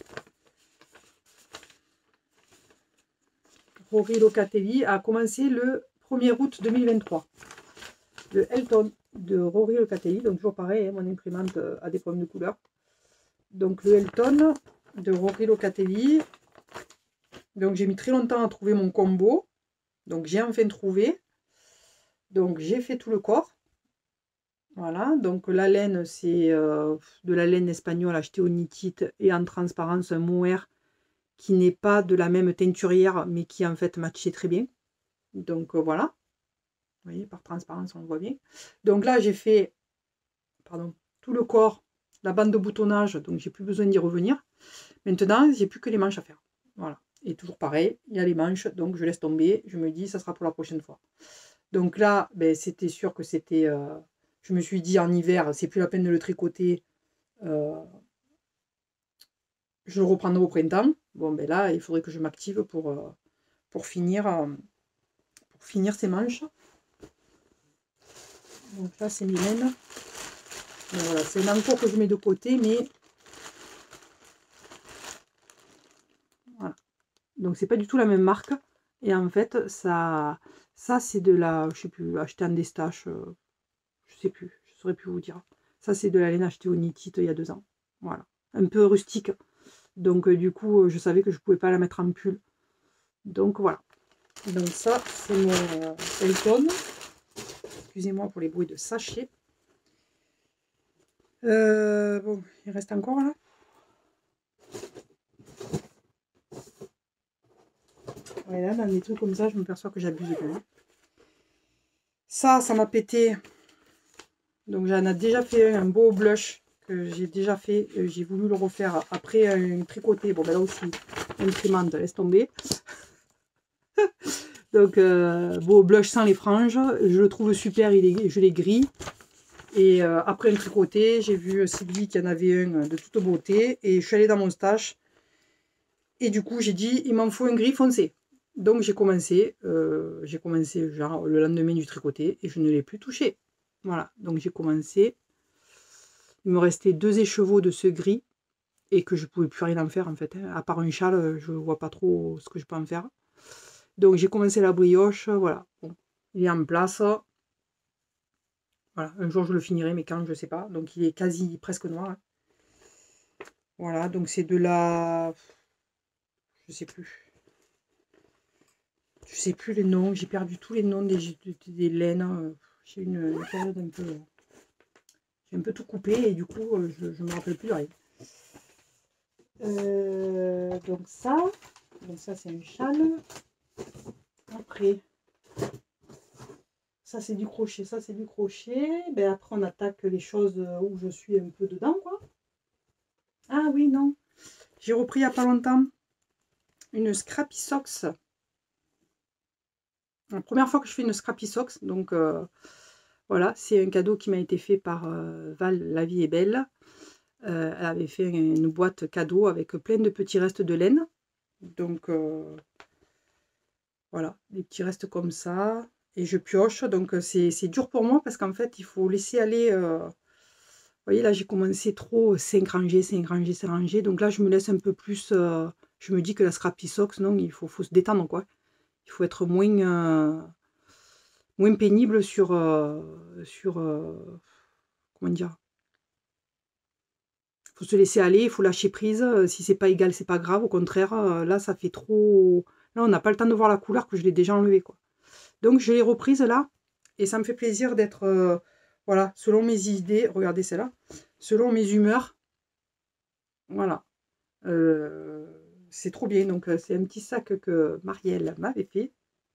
[SPEAKER 1] Rory Locatelli a commencé le 1er août 2023. Le Elton de Rory Locatelli, donc toujours pareil, hein, mon imprimante a des problèmes de couleur. Donc le Elton de Rory Locatelli. Donc j'ai mis très longtemps à trouver mon combo. Donc j'ai enfin trouvé. Donc j'ai fait tout le corps. Voilà, donc la laine, c'est de la laine espagnole achetée au nitite et en transparence, un mohair qui n'est pas de la même teinturière, mais qui en fait matchait très bien. Donc voilà. Vous voyez, par transparence, on le voit bien. Donc là, j'ai fait tout le corps, la bande de boutonnage, donc j'ai plus besoin d'y revenir. Maintenant, j'ai plus que les manches à faire. Voilà. Et toujours pareil, il y a les manches, donc je laisse tomber. Je me dis, ça sera pour la prochaine fois. Donc là, ben, c'était sûr que c'était... je me suis dit, en hiver, c'est plus la peine de le tricoter. Je le reprendrai au printemps. Bon, ben là, il faudrait que je m'active pour finir ces manches. Donc là, c'est mes laines. Voilà, c'est une encore que je mets de côté, mais... Voilà. Donc, c'est pas du tout la même marque. Et en fait, ça c'est de la... Je sais plus, acheté en Destache. Je sais plus, je saurais plus vous dire. Ça, c'est de la laine achetée au Knit-It il y a 2 ans. Voilà. Un peu rustique. Donc, du coup, je savais que je pouvais pas la mettre en pull. Donc, voilà. Donc, ça, c'est mon Elton. Excusez-moi pour les bruits de sachet. Bon, il reste encore là. Voilà, dans des trucs comme ça, je me perçois que j'abuse de lui. Ça m'a pété. Donc j'en ai déjà fait un beau blush que j'ai déjà fait. J'ai voulu le refaire après un tricoté. Bon, ben là aussi, imprimante, laisse tomber. Donc, beau blush sans les franges. Je le trouve super, je l'ai gris. Et après un tricoté, j'ai vu Sylvie qu'il y en avait un de toute beauté. Et je suis allée dans mon stash. Et du coup, j'ai dit, il m'en faut un gris foncé. Donc j'ai commencé genre le lendemain du tricoté et je ne l'ai plus touché. Voilà, donc j'ai commencé. Il me restait 2 écheveaux de ce gris et que je ne pouvais plus rien en faire en fait. Hein. À part un châle, je ne vois pas trop ce que je peux en faire. Donc j'ai commencé la brioche, voilà. Bon, il est en place. Voilà, un jour je le finirai, mais quand, je ne sais pas. Donc il est quasi presque noir. Hein. Voilà, donc c'est de la... Je sais plus. Je sais plus les noms, j'ai perdu tous les noms des laines. J'ai une période un peu... J'ai un peu tout coupé et du coup, je ne me rappelle plus de rien. Donc ça c'est un châle. Après, ça c'est du crochet, ça c'est du crochet. Ben, après on attaque les choses où je suis un peu dedans, quoi. Ah oui, non. J'ai repris il n'y a pas longtemps une Scrappy Socks. La première fois que je fais une Scrappy Socks, donc voilà, c'est un cadeau qui m'a été fait par Val, la vie est belle. Elle avait fait une boîte cadeau avec plein de petits restes de laine. Donc voilà, des petits restes comme ça. Et je pioche, donc c'est dur pour moi parce qu'en fait, il faut laisser aller... Vous voyez, là, j'ai commencé trop 5 rangées, 5 rangées, 5 rangées. Donc là, je me laisse un peu plus... je me dis que la Scrappy Socks, non, il faut se détendre, quoi. Il faut être moins pénible sur comment dire, il faut se laisser aller, il faut lâcher prise. Si c'est pas égal, c'est pas grave. Au contraire, là, ça fait trop... Là, on n'a pas le temps de voir la couleur que je l'ai déjà enlevée, quoi. Donc, je l'ai reprise là. Et ça me fait plaisir d'être, voilà, selon mes idées. Regardez celle-là. Selon mes humeurs. Voilà. C'est trop bien. Donc, c'est un petit sac que Marielle m'avait fait.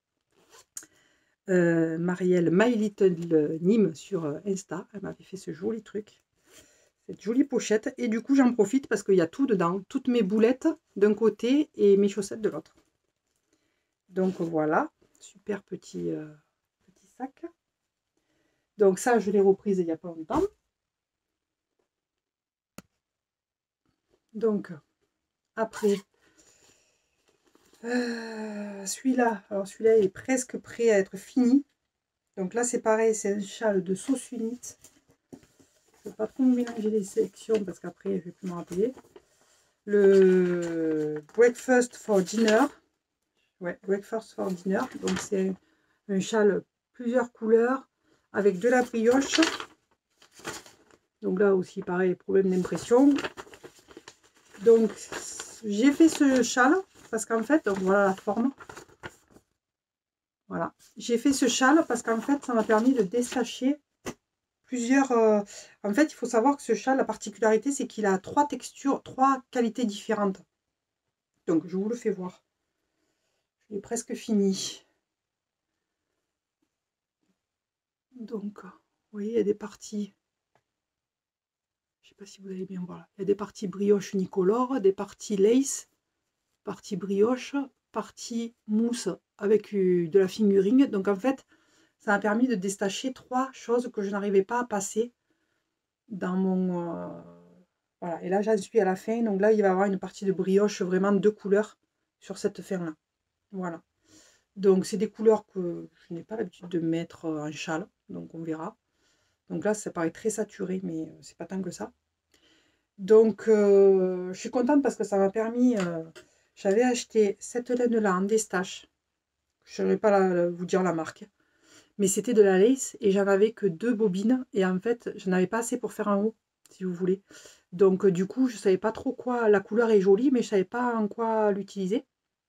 [SPEAKER 1] Marielle My Little Nîmes sur Insta. Elle m'avait fait ce joli truc. Cette jolie pochette. Et du coup, j'en profite parce qu'il y a tout dedans. Toutes mes boulettes d'un côté et mes chaussettes de l'autre. Donc voilà. Super petit sac. Donc ça, je l'ai reprise il n'y a pas longtemps. Donc, après, celui-là. Alors celui-là est presque prêt à être fini. Donc là, c'est pareil. C'est un châle de sauce unite. Je ne vais pas trop mélanger les sections parce qu'après, je ne vais plus me rappeler. Le Breakfast for Dinner. Ouais, Breakfast for Dinner. Donc c'est un châle plusieurs couleurs avec de la brioche. Donc là aussi, pareil, problème d'impression. Donc j'ai fait ce châle parce qu'en fait, donc voilà la forme. Voilà, j'ai fait ce châle parce qu'en fait, ça m'a permis de détacher plusieurs... En fait, il faut savoir que ce châle, la particularité, c'est qu'il a 3 textures, 3 qualités différentes. Donc, je vous le fais voir. Il est presque fini. Donc, vous voyez, il y a des parties... Je ne sais pas si vous allez bien voir. Il y a des parties brioche unicolore, des parties lace, partie brioche, partie mousse avec de la fingering. Donc, en fait, ça m'a permis de détacher 3 choses que je n'arrivais pas à passer dans mon... voilà, et là j'en suis à la fin. Donc là, il va y avoir une partie de brioche vraiment 2 couleurs sur cette fin-là. Voilà. Donc, c'est des couleurs que je n'ai pas l'habitude de mettre en châle. Donc, on verra. Donc là, ça paraît très saturé, mais c'est pas tant que ça. Donc, je suis contente parce que ça m'a permis... j'avais acheté cette laine-là en destache. Je ne saurais pas vous dire la marque. Mais c'était de la lace et j'en avais que 2 bobines. Et en fait, je n'avais pas assez pour faire un haut, si vous voulez. Donc, du coup, je ne savais pas trop quoi... La couleur est jolie, mais je ne savais pas en quoi l'utiliser.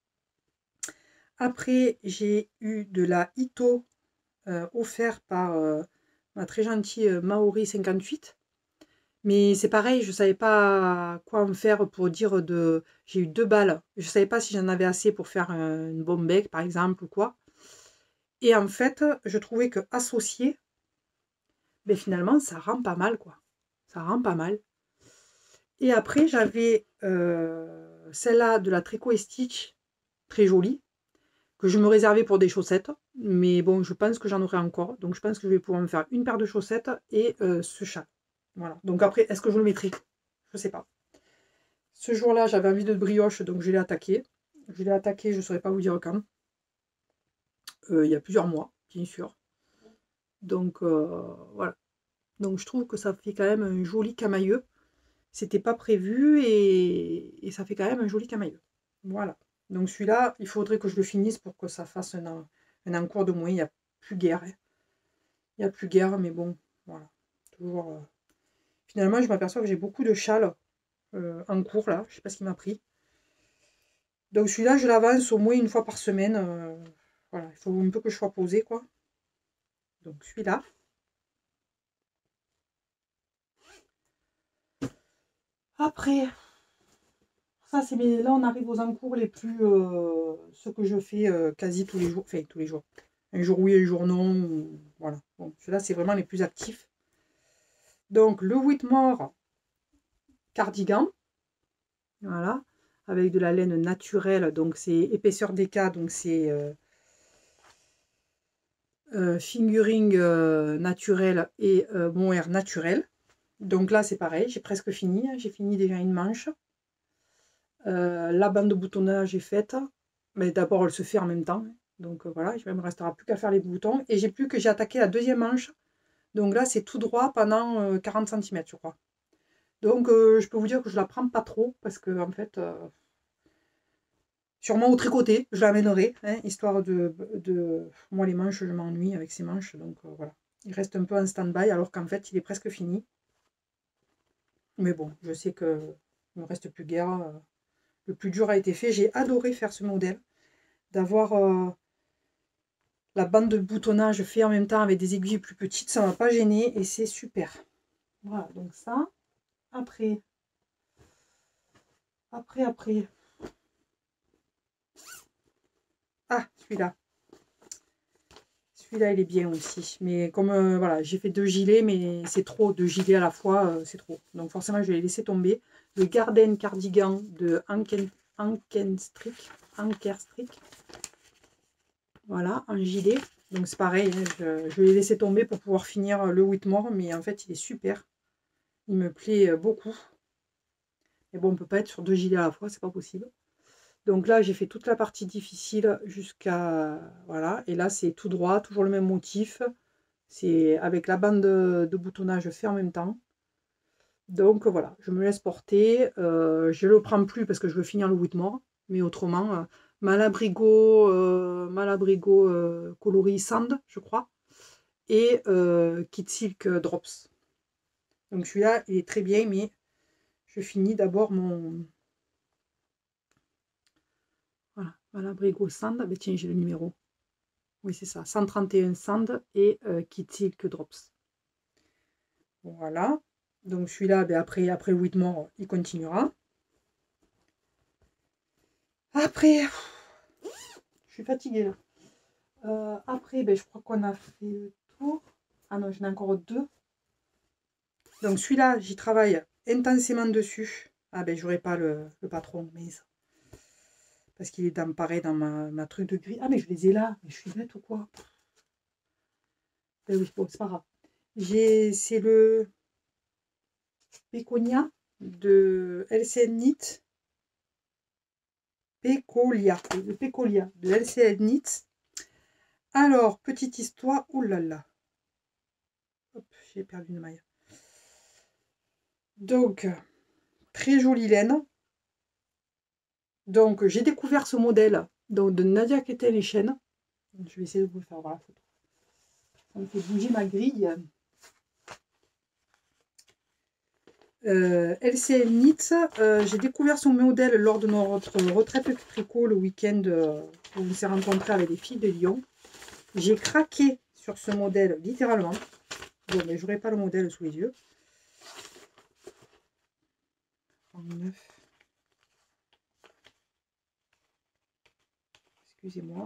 [SPEAKER 1] Après, j'ai eu de la Ito offert par ma très gentille Maori 58. Mais c'est pareil, je ne savais pas quoi en faire pour dire de... J'ai eu 2 balles. Je ne savais pas si j'en avais assez pour faire une bombe bec, par exemple, ou quoi. Et en fait, je trouvais que associé, ben finalement, ça rend pas mal, quoi. Ça rend pas mal. Et après, j'avais celle-là de la Tricot et Stitch, très jolie, que je me réservais pour des chaussettes. Mais bon, je pense que j'en aurai encore. Donc je pense que je vais pouvoir me faire une paire de chaussettes et ce châle. Voilà. Donc après, est-ce que je le mettrai? Je sais pas. Ce jour-là, j'avais envie de brioche, donc je l'ai attaqué. Je l'ai attaqué, je ne saurais pas vous dire quand. Il y a plusieurs mois, bien sûr. Donc voilà. Donc je trouve que ça fait quand même un joli camailleux. C'était pas prévu et ça fait quand même un joli camailleux. Voilà. Donc celui-là, il faudrait que je le finisse pour que ça fasse un encours de moins. Il n'y a plus guère. Hein. Il n'y a plus guère, mais bon, voilà. Toujours. Finalement, je m'aperçois que j'ai beaucoup de châles en cours là. Je sais pas ce qui m'a pris. Donc celui-là, je l'avance au moins une fois par semaine. Voilà, il faut un peu que je sois posée, quoi. Donc celui-là. Après, ça c'est là on arrive aux encours les plus ce que je fais quasi tous les jours, enfin tous les jours. Un jour oui, un jour non. Voilà. Bon, ceux-là c'est vraiment les plus actifs. Donc le Whitmore cardigan. Voilà. Avec de la laine naturelle, donc c'est épaisseur DK, donc c'est fingering naturel et mohair naturel. Donc là c'est pareil, j'ai presque fini, j'ai fini déjà une manche. La bande de boutonnage est faite, mais d'abord elle se fait en même temps, donc voilà, il ne me restera plus qu'à faire les boutons, et j'ai attaqué la deuxième manche, donc là c'est tout droit pendant 40 cm je crois. Donc je peux vous dire que je la prends pas trop, parce que en fait, sûrement au tricoté, je l'amènerai, hein, histoire de... Moi les manches, je m'ennuie avec ces manches, donc voilà. Il reste un peu en stand-by, alors qu'en fait il est presque fini. Mais bon, je sais que il ne me reste plus guère. Le plus dur a été fait. J'ai adoré faire ce modèle, d'avoir la bande de boutonnage fait en même temps avec des aiguilles plus petites. Ça m'a pas gêné et c'est super. Voilà, donc ça. Après. Ah, celui-là. Celui-là, il est bien aussi. Mais comme, voilà, j'ai fait 2 gilets, mais c'est trop. 2 gilets à la fois, c'est trop. Donc forcément, je vais les laisser tomber. Le Garden Cardigan de Ankerstrick. Voilà, un gilet. Donc c'est pareil, hein, je l'ai laissé tomber pour pouvoir finir le Whitmore, mais en fait il est super. Il me plaît beaucoup. Mais bon, on ne peut pas être sur 2 gilets à la fois, c'est pas possible. Donc là, j'ai fait toute la partie difficile jusqu'à... Voilà, et là c'est tout droit, toujours le même motif. C'est avec la bande de boutonnage fait en même temps. Donc voilà, je me laisse porter. Je ne le prends plus parce que je veux finir le Whitmore. Mais autrement, Malabrigo coloris Sand, je crois. Et Kid Silk Drops. Donc celui-là, il est très bien, mais je finis d'abord mon... Voilà, Malabrigo Sand. Ah ben tiens, j'ai le numéro. Oui, c'est ça, 131 Sand et Kid Silk Drops. Voilà. Donc celui-là, ben après le Whitmore, il continuera. Après, je suis fatiguée là. Après, ben, je crois qu'on a fait le tour. Ah non, j'en ai encore 2. Donc celui-là, j'y travaille intensément dessus. Ah ben, j'aurai pas le patron, mais ça. Parce qu'il est pareil dans ma truc de gris. Ah mais je les ai là. Mais je suis bête ou quoi? Ben oui, bon, c'est pas grave. C'est le Péconia de LCN Knit. Le Pécolia de LCN Knit. Alors, petite histoire. Ouh là là. Hop, j'ai perdu une maille. Donc, très jolie laine. Donc, j'ai découvert ce modèle donc, de Nadia Ketel et Chaîne. Je vais essayer de vous le faire voir la photo. Ça me fait bouger ma grille. LCL Knit, j'ai découvert son modèle lors de notre retraite tricot le week-end où on s'est rencontrés avec les filles de Lyon. J'ai craqué sur ce modèle littéralement. Bon, mais je n'aurai pas le modèle sous les yeux. 39. Excusez-moi.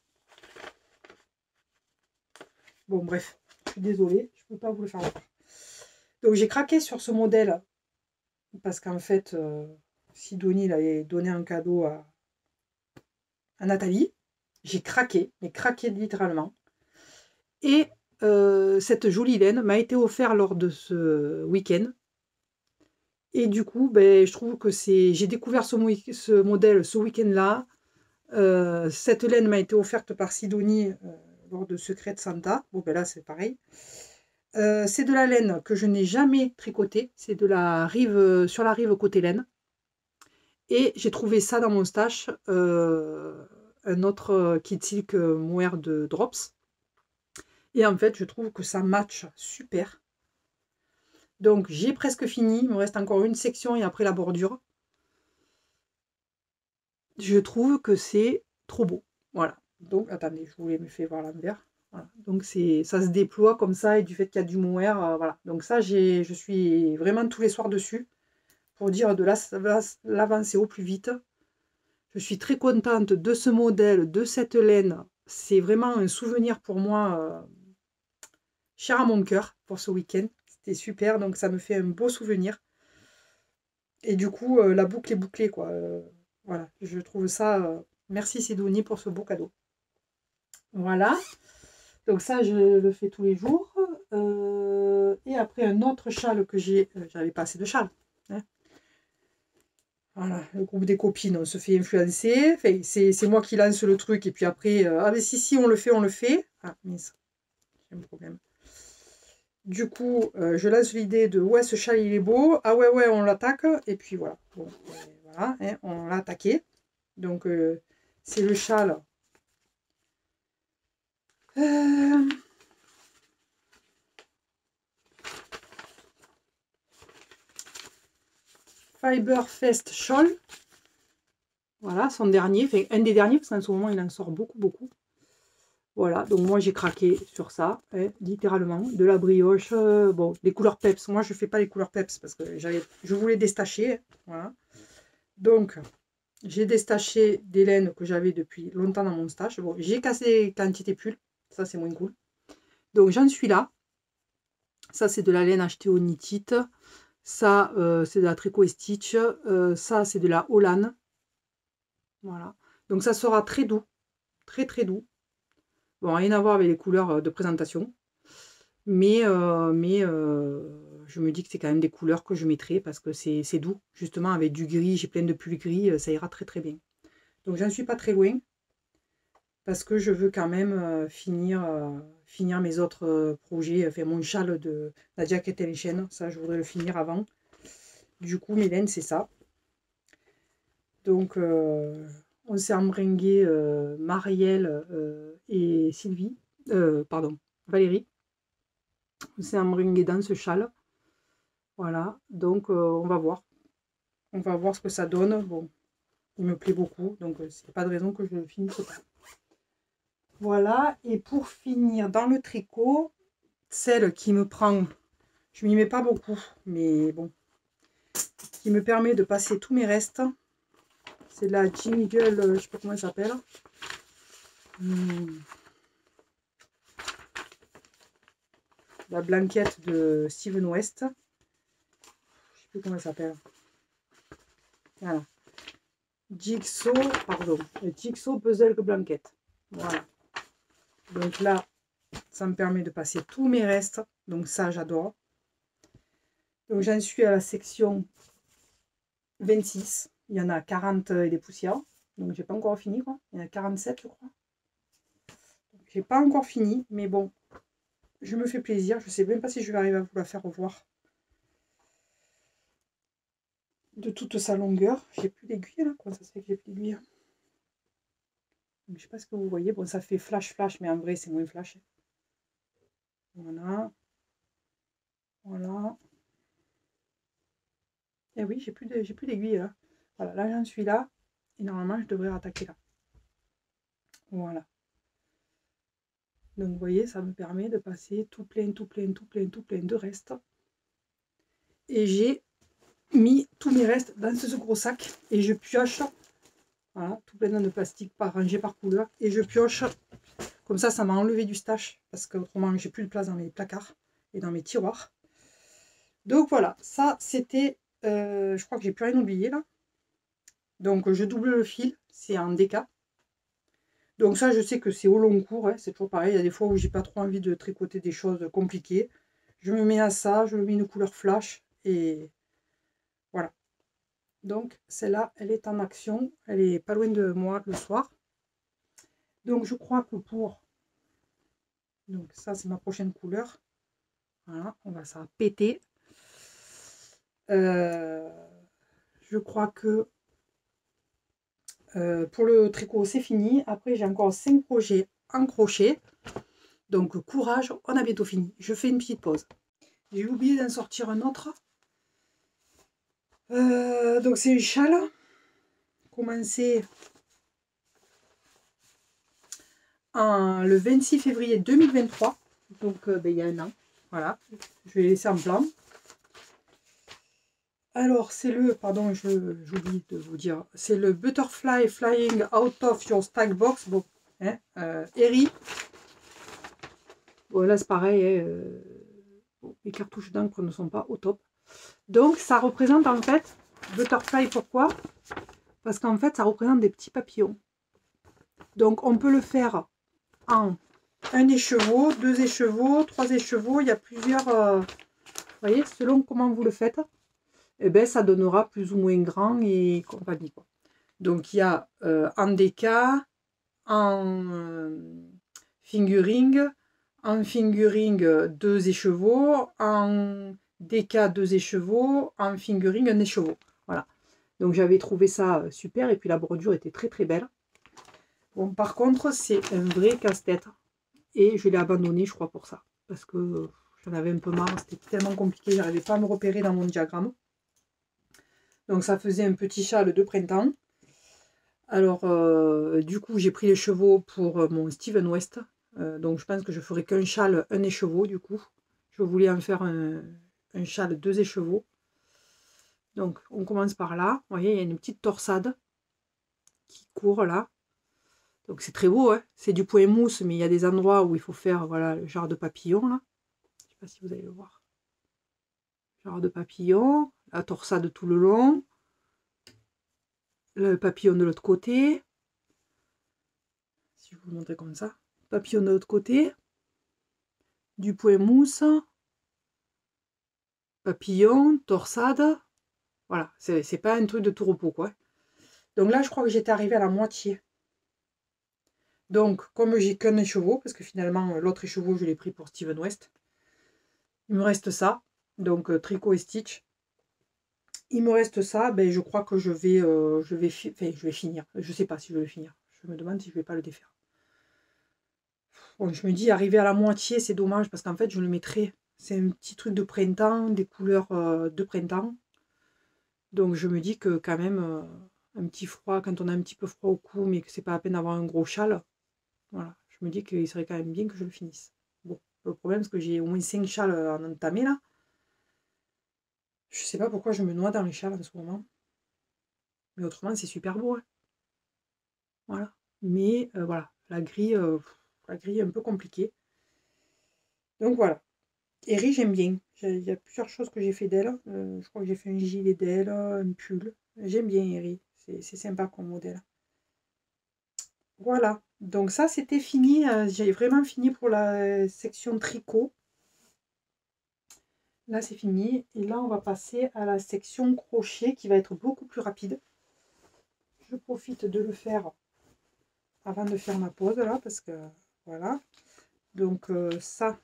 [SPEAKER 1] Bon, bref, je suis désolée, je ne peux pas vous le faire voir. Donc, j'ai craqué sur ce modèle parce qu'en fait, Sidonie l'avait donné un cadeau à Nathalie. j'ai craqué, mais craqué littéralement. Et cette jolie laine m'a été offerte lors de ce week-end. Et du coup, ben, je trouve que j'ai découvert ce modèle ce week-end-là. Cette laine m'a été offerte par Sidonie lors de Secret de Santa. Bon, ben là, c'est pareil. C'est de la laine que je n'ai jamais tricotée. C'est de la rive, sur la rive côté laine. Et j'ai trouvé ça dans mon stash. Un autre kit silk mohair de Drops. Et en fait, je trouve que ça match super. Donc, j'ai presque fini. Il me reste encore une section et après la bordure. Je trouve que c'est trop beau. Voilà. Donc, attendez, je voulais me faire voir l'envers. Voilà. Donc, ça se déploie comme ça et du fait qu'il y a du mohair, voilà. Donc ça, je suis vraiment tous les soirs dessus pour dire de l'avancer au plus vite. Je suis très contente de ce modèle, de cette laine. C'est vraiment un souvenir pour moi cher à mon cœur pour ce week-end. C'était super, donc ça me fait un beau souvenir. Et du coup, la boucle est bouclée, quoi. Voilà, je trouve ça... merci Sidonie pour ce beau cadeau. Voilà, donc ça, je le fais tous les jours. Et après, un autre châle que j'ai... j'avais pas assez de châle. Hein. Voilà, le groupe des copines, on se fait influencer. Enfin, c'est moi qui lance le truc. Et puis après, ah mais si, on le fait, on le fait. Ah, mais ça, j'ai un problème. Du coup, je lance l'idée de ouais, ce châle il est beau. Ah ouais, on l'attaque. Et puis voilà. Bon, voilà, hein, on l'a attaqué. Donc, c'est le châle. Fiberfest Shawl. Voilà, son dernier. Enfin, un des derniers, parce qu'en ce moment, il en sort beaucoup. Voilà, donc moi, j'ai craqué sur ça, hein, littéralement. De la brioche. Bon, les couleurs peps. Moi, je ne fais pas les couleurs peps parce que je voulais déstacher. Voilà. Donc, j'ai déstaché des laines que j'avais depuis longtemps dans mon stash. Bon, j'ai cassé quantité pull. Ça, c'est moins cool. Donc, j'en suis là. Ça, c'est de la laine achetée au Knit-It. Ça, c'est de la Tricot et Stitch. Ça, c'est de la Holland. Voilà. Donc, ça sera très doux. Très doux. Bon, rien à voir avec les couleurs de présentation. Mais je me dis que c'est quand même des couleurs que je mettrai parce que c'est doux. Justement, avec du gris, j'ai plein de pulls gris, ça ira très bien. Donc, j'en suis pas très loin. Parce que je veux quand même finir mes autres projets. Enfin, mon châle de la jaquette et les chaînes, ça, je voudrais le finir avant. Du coup, mes laines, c'est ça. Donc, on s'est embringué Marielle et Sylvie. Pardon, Valérie. On s'est embringué dans ce châle. Voilà, donc on va voir. On va voir ce que ça donne. Bon, il me plaît beaucoup, donc c'est pas de raison que je le finisse pas. Voilà, et pour finir dans le tricot, celle qui me prend, je m'y mets pas beaucoup, mais bon, qui me permet de passer tous mes restes. C'est la Jingle, je sais pas comment elle s'appelle. La blanquette de Steven West. Je sais plus comment elle s'appelle. Voilà. Jigsaw, pardon. Jigsaw Puzzle Blanquette. Voilà. Donc là, ça me permet de passer tous mes restes. Donc ça, j'adore. Donc j'en suis à la section 26. Il y en a 40 et des poussières. Donc j'ai pas encore fini, quoi. Il y en a 47, je crois. J'ai pas encore fini, mais bon, je me fais plaisir. Je sais même pas si je vais arriver à vous la faire revoir de toute sa longueur. J'ai plus d'aiguille là. Comment ça se fait que j'ai plus d'aiguille? Je sais pas ce que vous voyez. Bon, ça fait flash, mais en vrai, c'est moins flash. Voilà. Voilà. Et oui, j'ai plus d'aiguille là. Voilà, là j'en suis là. Et normalement, je devrais rattaquer là. Voilà. Donc vous voyez, ça me permet de passer tout plein de restes. Et j'ai mis tous mes restes dans ce gros sac. Et je pioche. Voilà, tout plein de plastique rangé par couleur. Et je pioche. Comme ça m'a enlevé du stash. Parce qu'autrement, j'ai plus de place dans mes placards et dans mes tiroirs. Donc voilà, ça c'était... je crois que j'ai plus rien oublié là. Donc je double le fil, c'est en DK. Donc ça, je sais que c'est au long cours, hein, c'est toujours pareil. Il y a des fois où j'ai pas trop envie de tricoter des choses compliquées. Je me mets à ça, je me mets une couleur flash et voilà. Donc celle-là, elle est en action. Elle est pas loin de moi le soir. Donc je crois que pour... Donc ça, c'est ma prochaine couleur. Voilà, on va ça péter. Je crois que pour le tricot, c'est fini. Après, j'ai encore 5 projets en crochet. Donc, courage, on a bientôt fini. Je fais une petite pause. J'ai oublié d'en sortir un autre. Donc, c'est une châle. Commencé le 26 février 2023. Donc, il y a un an. Voilà. Je vais laisser en plan. Alors, c'est le... Pardon, j'oublie de vous dire. C'est le Butterfly Flying Out of Your Stack Box. Bon, hein, Eri. Bon, là, c'est pareil. Hein, bon, les cartouches d'encre ne sont pas au top. Donc, ça représente en fait... Butterfly, pourquoi? Parce qu'en fait, ça représente des petits papillons. Donc, on peut le faire en un écheveau, 2 écheveaux, 3 écheveaux. Il y a plusieurs... vous voyez, selon comment vous le faites, eh ben, ça donnera plus ou moins grand et compagnie, quoi. Donc, il y a en DK, en fingering, 2 écheveaux, en DK 2 écheveaux, en fingering 1 écheveau. Voilà. Donc j'avais trouvé ça super et puis la bordure était très très belle. Bon, par contre, c'est un vrai casse-tête et je l'ai abandonné, je crois, pour ça. Parce que j'en avais un peu marre, c'était tellement compliqué, j'arrivais pas à me repérer dans mon diagramme. Donc ça faisait un petit châle de printemps. Alors, du coup, j'ai pris les chevaux pour mon Steven West. Donc je pense que je ferai qu'un châle, un écheveau, du coup. Je voulais en faire un châle 2 écheveaux. Donc, on commence par là. Vous voyez, il y a une petite torsade qui court là. Donc, c'est très beau, hein. C'est du point mousse, mais il y a des endroits où il faut faire, voilà, le genre de papillon, là. Je ne sais pas si vous allez le voir. Genre de papillon. La torsade tout le long. Le papillon de l'autre côté. Si je vous le montre comme ça. Papillon de l'autre côté. Du point mousse. Papillon, torsade. Voilà, c'est pas un truc de tout repos, quoi. Donc là, je crois que j'étais arrivée à la moitié. Donc, comme j'ai qu'un écheveau, parce que finalement, l'autre écheveau, je l'ai pris pour Steven West, il me reste ça. Donc, tricot et stitch. Il me reste ça, ben, je crois que je vais finir. Je sais pas si je vais le finir. Je me demande si je vais pas le défaire. Bon, je me dis, arriver à la moitié, c'est dommage, parce qu'en fait, je le mettrai. C'est un petit truc de printemps, des couleurs de printemps. Donc, je me dis que quand même, un petit froid, quand on a un petit peu froid au cou, mais que c'est pas à peine d'avoir un gros châle, voilà, je me dis qu'il serait quand même bien que je le finisse. Bon, le problème, c'est que j'ai au moins 5 châles en entamé, là. Je sais pas pourquoi je me noie dans les châles en ce moment. Mais autrement, c'est super beau, hein. Voilà. Mais, voilà, la grille est un peu compliquée. Donc, voilà. Eri, j'aime bien. Il y a plusieurs choses que j'ai fait d'elle. Je crois que j'ai fait un gilet d'elle, un pull. J'aime bien Eri. C'est sympa comme modèle. Voilà. Donc ça, c'était fini. J'ai vraiment fini pour la section tricot. Là, c'est fini. Et là, on va passer à la section crochet qui va être beaucoup plus rapide. Je profite de le faire avant de faire ma pause là, parce que voilà. Donc ça...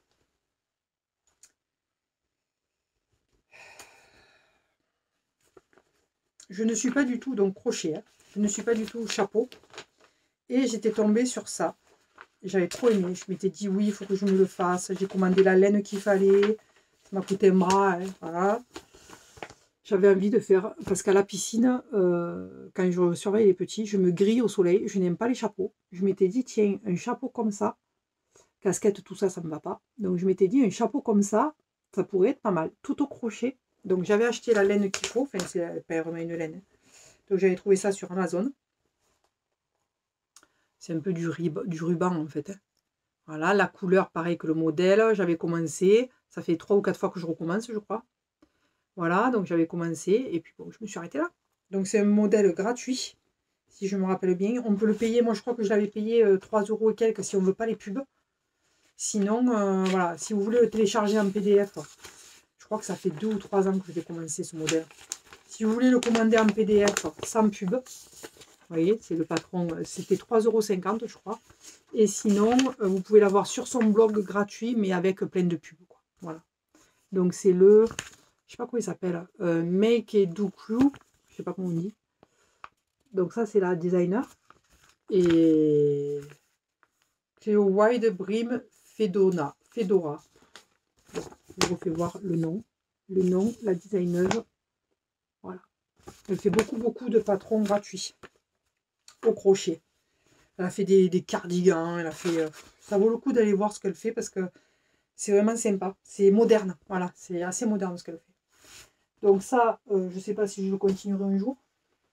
[SPEAKER 1] Je ne suis pas du tout donc crochet, hein. Je ne suis pas du tout chapeau. Et j'étais tombée sur ça. J'avais trop aimé. Je m'étais dit oui, il faut que je me le fasse. J'ai commandé la laine qu'il fallait. Ça m'a coûté un bras, hein, voilà. J'avais envie de faire, parce qu'à la piscine, quand je surveille les petits, je me grille au soleil. Je n'aime pas les chapeaux. Je m'étais dit, tiens, un chapeau comme ça, casquette, tout ça, ça ne me va pas. Donc je m'étais dit, un chapeau comme ça pourrait être pas mal. Tout au crochet. Donc j'avais acheté la laine qu'il faut. Enfin, c'est pas vraiment une laine. Donc j'avais trouvé ça sur Amazon. C'est un peu du ruban en fait. Voilà, la couleur pareil que le modèle. J'avais commencé. Ça fait 3 ou 4 fois que je recommence, je crois. Voilà, donc j'avais commencé. Et puis bon, je me suis arrêtée là. Donc c'est un modèle gratuit. si je me rappelle bien. On peut le payer, moi je crois que je l'avais payé 3 € et quelques si on ne veut pas les pubs. Sinon, voilà, si vous voulez le télécharger en PDF, je crois que ça fait 2 ou 3 ans que je vais commencer ce modèle. Si vous voulez le commander en PDF sans pub, vous voyez, c'est le patron, c'était 3,50 € je crois. Et sinon, vous pouvez l'avoir sur son blog gratuit, mais avec plein de pubs, quoi. Voilà. Donc c'est le, je sais pas comment il s'appelle, Make et Do Crew, je sais pas comment on dit. Donc ça c'est la designer. Et Cleo Wide Brim Fedora. Bon, je vous refais voir le nom. Le nom, la designer. Voilà. Elle fait beaucoup de patrons gratuits au crochet. Elle a fait des cardigans, elle a fait... ça vaut le coup d'aller voir ce qu'elle fait parce que c'est vraiment sympa. C'est moderne, voilà, c'est assez moderne ce qu'elle fait. Donc ça, je ne sais pas si je le continuerai un jour.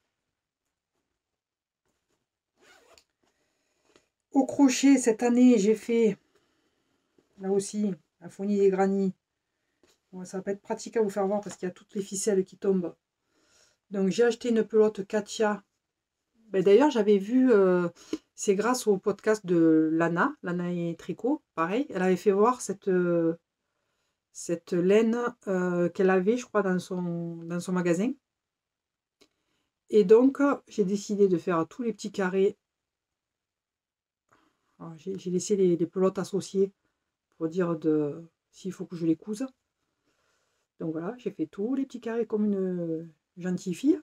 [SPEAKER 1] Au crochet, cette année, j'ai fait, là aussi, la fournie des granits. Bon, ça va pas être pratique à vous faire voir parce qu'il y a toutes les ficelles qui tombent. Donc j'ai acheté une pelote Katia. Ben, d'ailleurs, j'avais vu, c'est grâce au podcast de Lana et Tricot, pareil. Elle avait fait voir cette laine qu'elle avait, je crois, dans son magasin. Et donc, j'ai décidé de faire tous les petits carrés. J'ai laissé les pelotes associées pour dire s'il faut que je les couse. Donc voilà, j'ai fait tous les petits carrés comme une gentille fille.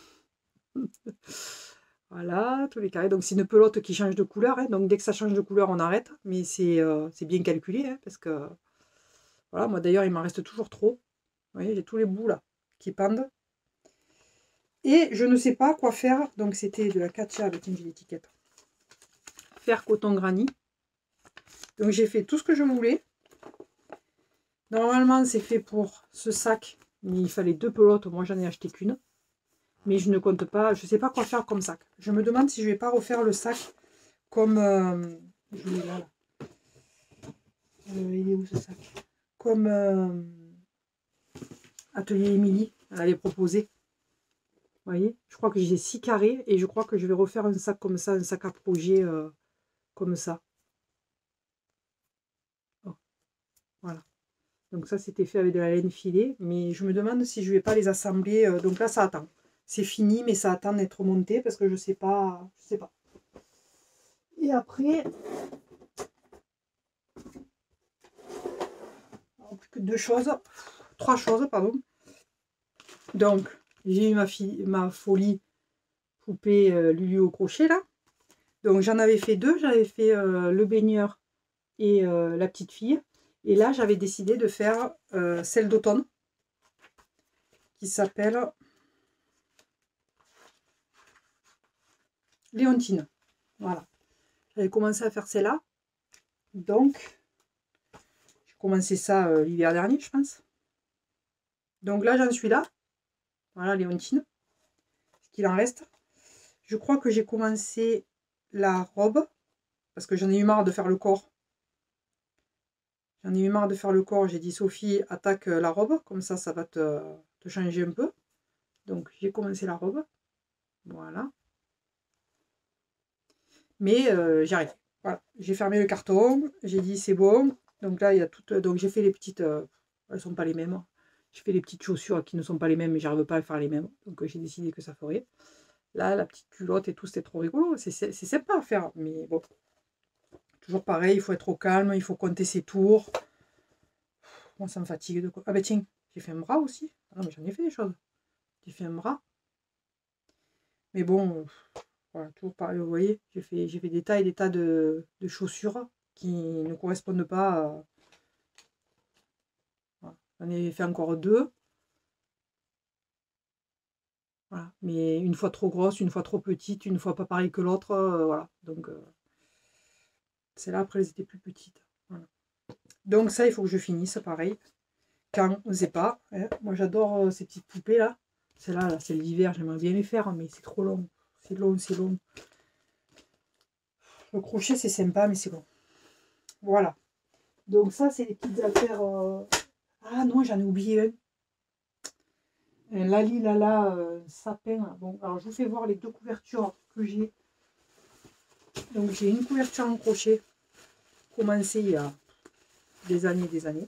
[SPEAKER 1] Voilà, tous les carrés. Donc c'est une pelote qui change de couleur. Hein. Donc dès que ça change de couleur, on arrête. Mais c'est bien calculé. Hein, parce que, voilà, moi d'ailleurs, il m'en reste toujours trop. Vous voyez, j'ai tous les bouts là qui pendent. Et je ne sais pas quoi faire. Donc c'était de la Katia avec une l'étiquette. Faire coton granit. Donc j'ai fait tout ce que je voulais. Normalement, c'est fait pour ce sac. Mais il fallait 2 pelotes. Moi, j'en ai acheté qu'une. Mais je ne compte pas, je ne sais pas quoi faire comme sac. Je me demande si je ne vais pas refaire le sac comme... je l'ai là. Il est où ce sac? Comme Atelier Émilie, elle avait proposé. Vous voyez, je crois que j'ai 6 carrés et je crois que je vais refaire un sac comme ça, un sac à projet comme ça. Oh, voilà. Donc ça, c'était fait avec de la laine filée. Mais je me demande si je ne vais pas les assembler. Donc là, ça attend. C'est fini, mais ça attend d'être monté parce que je sais pas. Je sais pas. Et après, plus que 3 choses, pardon. Donc, j'ai eu ma folie poupée Lulu au crochet là. Donc j'en avais fait 2, j'avais fait le baigneur et la petite fille. Et là, j'avais décidé de faire celle d'automne qui s'appelle Léontine. Voilà. J'avais commencé à faire celle-là. Donc, j'ai commencé ça l'hiver dernier, je pense. Donc là, j'en suis là. Voilà, Léontine. Ce qu'il en reste. Je crois que j'ai commencé la robe. Parce que j'en ai eu marre de faire le corps. J'en ai eu marre de faire le corps. J'ai dit, Sophie, attaque la robe. Comme ça, ça va te changer un peu. Donc, j'ai commencé la robe. Voilà. Mais j'ai arrêté. Voilà. J'ai fermé le carton. J'ai dit, c'est bon. Donc là, il y a toutes... Donc, j'ai fait les petites... elles ne sont pas les mêmes. Je fais les petites chaussures qui ne sont pas les mêmes, mais j'arrive pas à faire les mêmes. Donc, j'ai décidé que ça ferait. Là, la petite culotte et tout, c'était trop rigolo. C'est sympa à faire. Mais bon. Toujours pareil, il faut être au calme. Il faut compter ses tours. Moi, ça me fatigue de quoi. Ah ben tiens, j'ai fait un bras aussi. Ah non, mais j'en ai fait des choses. J'ai fait un bras. Mais bon, voilà, toujours pareil, vous voyez, j'ai fait des tas et des tas de chaussures qui ne correspondent pas à... Voilà. J'en ai fait encore 2. Voilà. Mais une fois trop grosse, une fois trop petite, une fois pas pareille que l'autre. Voilà. Donc, celles-là, après, elles étaient plus petites. Voilà. Donc ça, il faut que je finisse, pareil. Quand on ne sait pas. Hein. Moi, j'adore ces petites poupées-là. Celle-là, là, c'est l'hiver, j'aimerais bien les faire, mais c'est trop long. C'est long, c'est long. Le crochet, c'est sympa, mais c'est long. Voilà. Donc ça, c'est les petites affaires... Ah non, j'en ai oublié un. un Lali Lala sapin. Bon, alors je vous fais voir les deux couvertures que j'ai. Donc j'ai une couverture en crochet, commencée il y a des années et des années.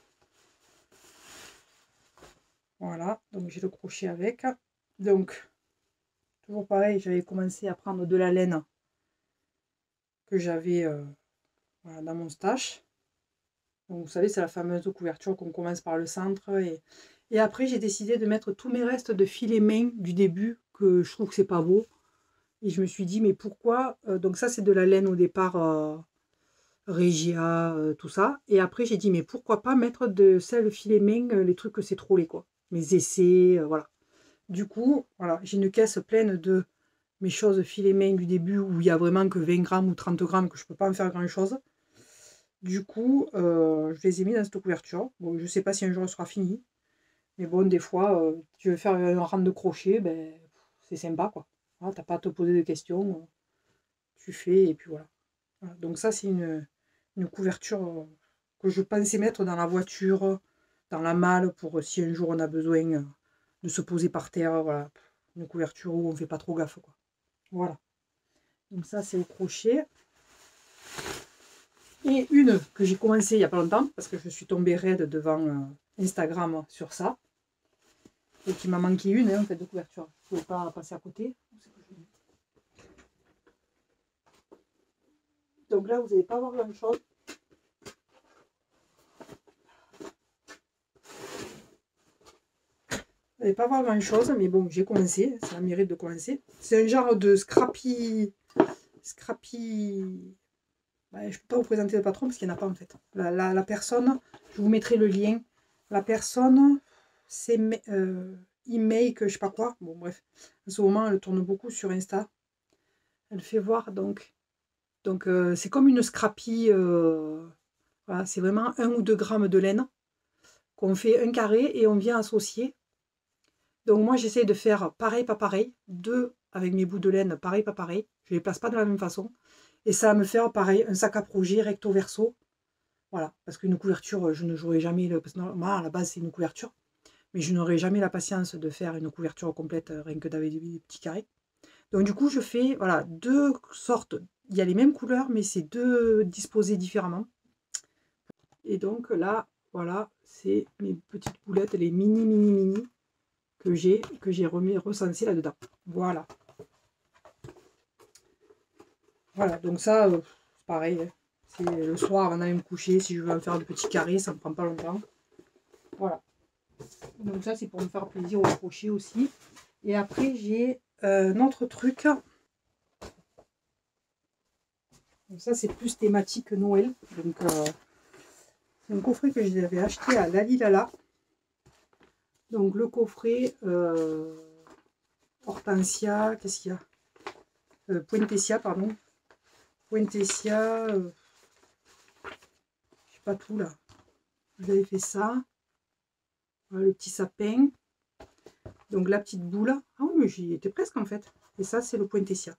[SPEAKER 1] Voilà, donc j'ai le crochet avec. Donc, toujours pareil, j'avais commencé à prendre de la laine que j'avais voilà, dans mon stash. Donc vous savez, c'est la fameuse couverture qu'on commence par le centre. Et après, j'ai décidé de mettre tous mes restes de filet main du début, que je trouve que c'est pas beau. Et je me suis dit, mais pourquoi donc ça, c'est de la laine au départ, Regia, tout ça. Et après, j'ai dit, mais pourquoi pas mettre de celle filet main, les trucs que c'est trop laid, quoi. Mes essais, voilà. Du coup, voilà, j'ai une caisse pleine de mes choses filet main du début où il y a vraiment que 20 grammes ou 30 grammes, que je peux pas en faire grand chose. Du coup, je les ai mis dans cette couverture. Bon, je sais pas si un jour elle sera finie. Mais bon, des fois, tu veux faire un rang de crochet, ben, c'est sympa, quoi. Voilà, t'as pas à te poser de questions. Tu fais, et puis voilà. Voilà. Donc ça, c'est une couverture que je pensais mettre dans la voiture, dans la malle, pour si un jour on a besoin de se poser par terre. Voilà. Une couverture où on fait pas trop gaffe, quoi. Voilà. Donc ça, c'est au crochet. Et une que j'ai commencé il n'y a pas longtemps, parce que je suis tombée raide devant Instagram sur ça. Et qu'il m'a manqué une, hein, en fait, de couverture. Je ne pouvais pas passer à côté. Donc là, vous n'allez pas voir grand chose. Vous n'allez pas voir grand chose, mais bon, j'ai commencé. Ça mérite de commencer. C'est un genre de scrappy. Ouais, je ne peux pas vous présenter le patron parce qu'il n'y en a pas en fait. La personne, je vous mettrai le lien. La personne, c'est e-make, je sais pas quoi. Bon, bref. En ce moment, elle tourne beaucoup sur Insta. Elle fait voir donc. Donc, c'est comme une scrappy. Voilà, c'est vraiment 1 ou 2 grammes de laine qu'on fait un carré et on vient associer. Donc, moi, j'essaie de faire pareil, pas pareil. 2 avec mes bouts de laine, pareil, pas pareil. Je ne les place pas de la même façon. Et ça va me faire pareil, un sac à projet recto verso. Voilà, parce qu'une couverture, je ne jouerai jamais. Parce que moi, à la base, c'est une couverture. Mais je n'aurai jamais la patience de faire une couverture complète rien que d'avec des petits carrés. Donc, du coup, je fais voilà, 2 sortes. Il y a les mêmes couleurs, mais c'est 2 disposés différemment. Et donc là, voilà, c'est mes petites boulettes, les mini que j'ai remis recensées là-dedans. Voilà. Voilà, donc ça, c'est pareil. Hein. C'est le soir avant d'aller me coucher, si je veux en faire un petit carré, ça ne me prend pas longtemps. Voilà. Donc ça, c'est pour me faire plaisir au crochet aussi. Et après, j'ai un autre truc. Donc ça, c'est plus thématique Noël. Donc, c'est un coffret que j'avais acheté à Lali Lala. Donc, le coffret Hortensia, qu'est-ce qu'il y a Pointettia, pardon. Pointettia, je sais pas tout là. J'avais fait ça. Voilà, le petit sapin. Donc la petite boule. Ah oui, mais j'y étais presque en fait. Et ça, c'est le Pointettia.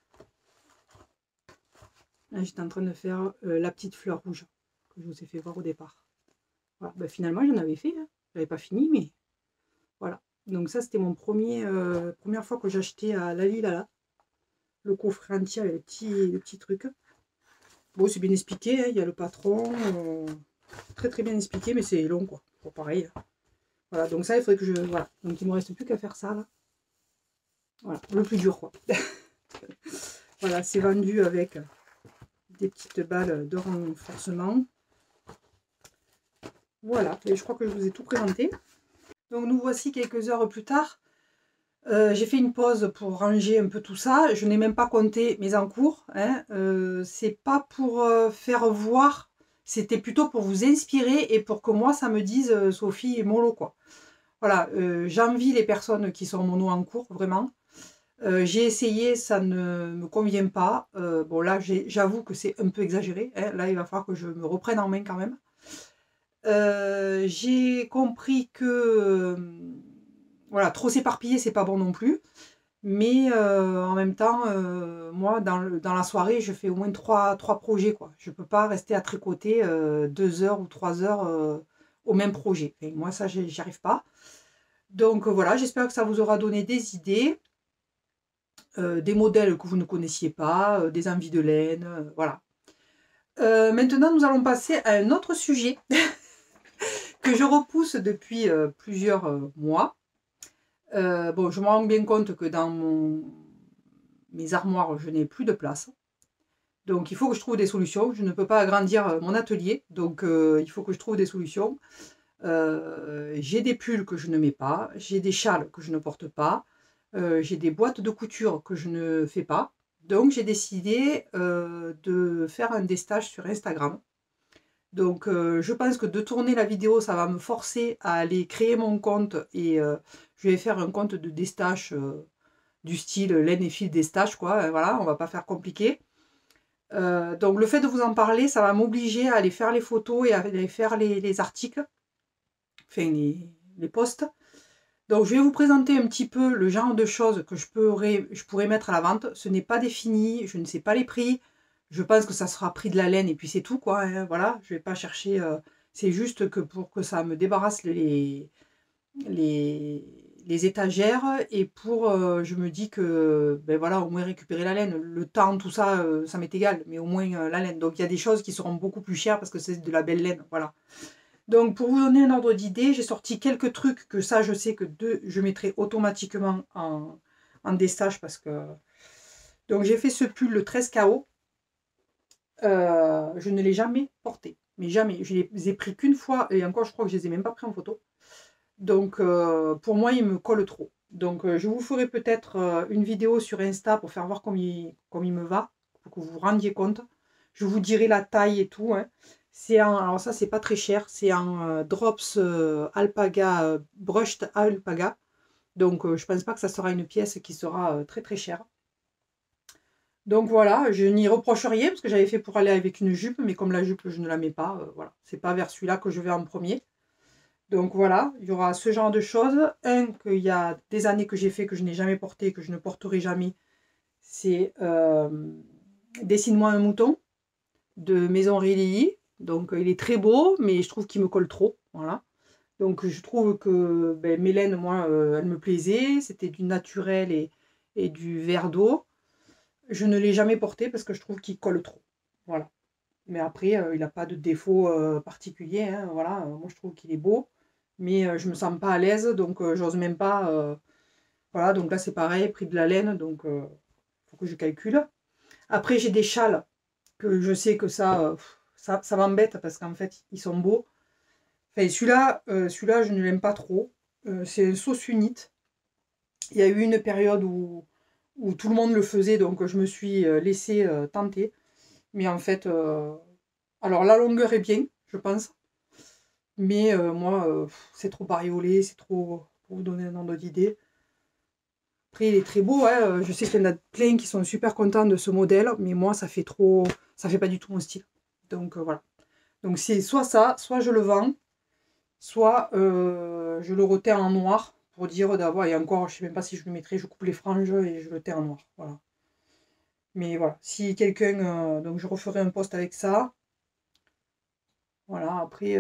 [SPEAKER 1] Là, j'étais en train de faire la petite fleur rouge que je vous ai fait voir au départ. Voilà. Ben, finalement, j'en avais fait. Hein. Je n'avais pas fini, mais voilà. Donc ça, c'était mon première fois que j'achetais à Lali Lala. Le coffret entier avec les petits trucs. Bon, c'est bien expliqué. Hein. Il y a le patron. Très très bien expliqué, mais c'est long quoi. Bon, pareil. Voilà, donc ça, il faudrait que je... Voilà. Donc il ne me reste plus qu'à faire ça là. Voilà, le plus dur quoi. Voilà, c'est vendu avec des petites balles de renforcement. Voilà, et je crois que je vous ai tout présenté. Donc nous voici quelques heures plus tard. J'ai fait une pause pour ranger un peu tout ça. Je n'ai même pas compté mes encours. Hein. C'est pas pour faire voir, c'était plutôt pour vous inspirer et pour que moi ça me dise Sophie est mollo quoi. Voilà, j'envie les personnes qui sont mono en cours, vraiment. J'ai essayé, ça ne me convient pas. Bon là, j'avoue que c'est un peu exagéré. Hein. Là, il va falloir que je me reprenne en main quand même. J'ai compris que voilà, trop s'éparpiller, c'est pas bon non plus. Mais en même temps, moi, dans la soirée, je fais au moins 3 projets. Quoi. Je ne peux pas rester à tricoter 2 heures ou 3 heures au même projet. Et moi, ça, j'y arrive pas. Donc voilà, j'espère que ça vous aura donné des idées, des modèles que vous ne connaissiez pas, des envies de laine, voilà. Maintenant, nous allons passer à un autre sujet que je repousse depuis plusieurs mois. Bon, je me rends bien compte que dans mes armoires, je n'ai plus de place. Donc, il faut que je trouve des solutions. Je ne peux pas agrandir mon atelier, donc il faut que je trouve des solutions. J'ai des pulls que je ne mets pas, j'ai des châles que je ne porte pas, j'ai des boîtes de couture que je ne fais pas. Donc, j'ai décidé de faire un destage sur Instagram. Donc, je pense que de tourner la vidéo, ça va me forcer à aller créer mon compte et je vais faire un compte de destage du style laine et fil destage, quoi. Voilà, on va pas faire compliqué. Donc, le fait de vous en parler, ça va m'obliger à aller faire les photos et à aller faire les articles, enfin les posts. Donc, je vais vous présenter un petit peu le genre de choses que je pourrais mettre à la vente. Ce n'est pas défini, je ne sais pas les prix. Je pense que ça sera prix de la laine et puis c'est tout, quoi. Hein, voilà, je ne vais pas chercher. C'est juste que pour que ça me débarrasse les étagères et pour, je me dis que, ben voilà, au moins récupérer la laine. Le temps, tout ça, ça m'est égal, mais au moins la laine. Donc, il y a des choses qui seront beaucoup plus chères parce que c'est de la belle laine, voilà. Donc, pour vous donner un ordre d'idée, j'ai sorti quelques trucs que ça, je sais que je mettrai automatiquement en destage parce que... Donc, j'ai fait ce pull le 13 KO. Je ne l'ai jamais porté, mais jamais. Je les ai pris qu'une fois et encore, je crois que je les ai même pas pris en photo. Donc, pour moi, il me colle trop. Donc, je vous ferai peut-être une vidéo sur Insta pour faire voir comme il me va, pour que vous vous rendiez compte. Je vous dirai la taille et tout. Hein. Alors ça, c'est pas très cher. C'est en drops alpaga, brushed alpaga. Donc, je pense pas que ça sera une pièce qui sera très très chère. Donc voilà, je n'y reproche rien parce que j'avais fait pour aller avec une jupe, mais comme la jupe, je ne la mets pas. Voilà, c'est pas vers celui-là que je vais en premier. Donc voilà, il y aura ce genre de choses. Un qu'il y a des années que j'ai fait, que je n'ai jamais porté, que je ne porterai jamais, c'est Dessine-moi un mouton de Maison Réli. Donc il est très beau, mais je trouve qu'il me colle trop. Voilà. Donc je trouve que Mélène, moi, elle me plaisait. C'était du naturel et du verre d'eau. Je ne l'ai jamais porté parce que je trouve qu'il colle trop. Voilà. Mais après, il n'a pas de défaut particulier. Hein, voilà. Moi, je trouve qu'il est beau. Mais je me sens pas à l'aise, donc j'ose même pas. Voilà, donc là, c'est pareil, prix de la laine, donc il faut que je calcule. Après, j'ai des châles que je sais que ça m'embête parce qu'en fait, ils sont beaux. Enfin, celui-là, je ne l'aime pas trop. C'est un sauce unite. Il y a eu une période où tout le monde le faisait, donc je me suis laissée tenter. Mais en fait, alors la longueur est bien, je pense. Mais moi, c'est trop bariolé, c'est trop... Pour vous donner un ordre d'idée. Après, il est très beau, hein. Je sais qu'il y en a plein qui sont super contents de ce modèle, mais moi, ça fait trop... Ça fait pas du tout mon style. Donc voilà. Donc c'est soit ça, soit je le vends, soit je le reteins en noir pour dire d'avoir... Et encore, je sais même pas si je le mettrai, je coupe les franges et je le teins en noir. Voilà. Mais voilà, si quelqu'un... donc je referai un post avec ça. Voilà, après...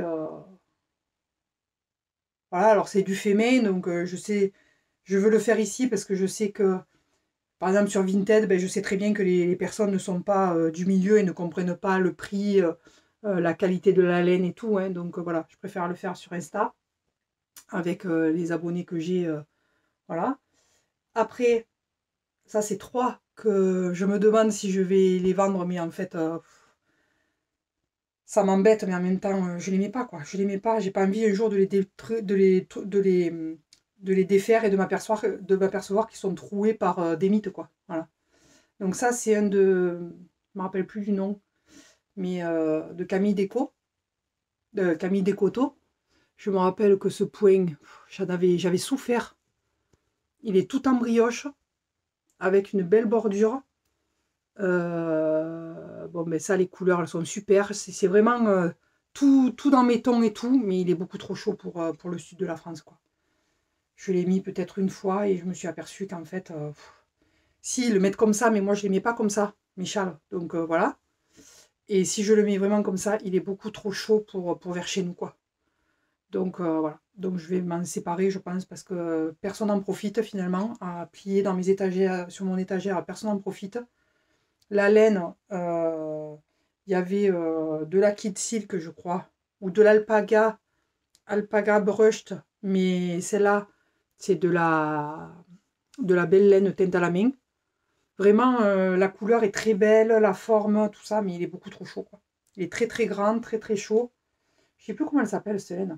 [SPEAKER 1] Voilà, alors c'est du fait main, donc je sais... Je veux le faire ici parce que je sais que, par exemple sur Vinted, je sais très bien que les personnes ne sont pas du milieu et ne comprennent pas le prix, la qualité de la laine et tout. Hein, donc voilà, je préfère le faire sur Insta avec les abonnés que j'ai. Voilà. Après, ça c'est 3 que je me demande si je vais les vendre, mais en fait, ça m'embête, mais en même temps, je les mets pas, quoi. Je les mets pas, j'ai pas envie un jour de les défaire et de m'apercevoir qu'ils sont troués par des mythes, quoi. Voilà. Donc ça, c'est un de... Je me rappelle plus du nom, mais de Camille Déco, de Camille Décoto. Je me rappelle que ce point, j'avais souffert. Il est tout en brioche, avec une belle bordure. Bon, mais ça, les couleurs, elles sont super. C'est vraiment tout dans mes tons et tout, mais il est beaucoup trop chaud pour le sud de la France, quoi. Je l'ai mis peut-être une fois et je me suis aperçue qu'en fait, si, le mettre comme ça, mais moi je ne les mets pas comme ça, mes châles. Donc voilà. Et si je le mets vraiment comme ça, il est beaucoup trop chaud pour vers chez nous, quoi. Donc voilà. Donc je vais m'en séparer, je pense, parce que personne n'en profite finalement. À plier dans mes étagères, sur mon étagère, personne n'en profite. La laine, il y avait de la Kid Silk, je crois, ou de l'alpaga, alpaga brushed, mais celle-là, c'est de la belle laine teinte à la main. Vraiment, la couleur est très belle, la forme, tout ça, mais il est beaucoup trop chaud, quoi. Il est très très grand, très très chaud. Je sais plus comment elle s'appelle, cette laine.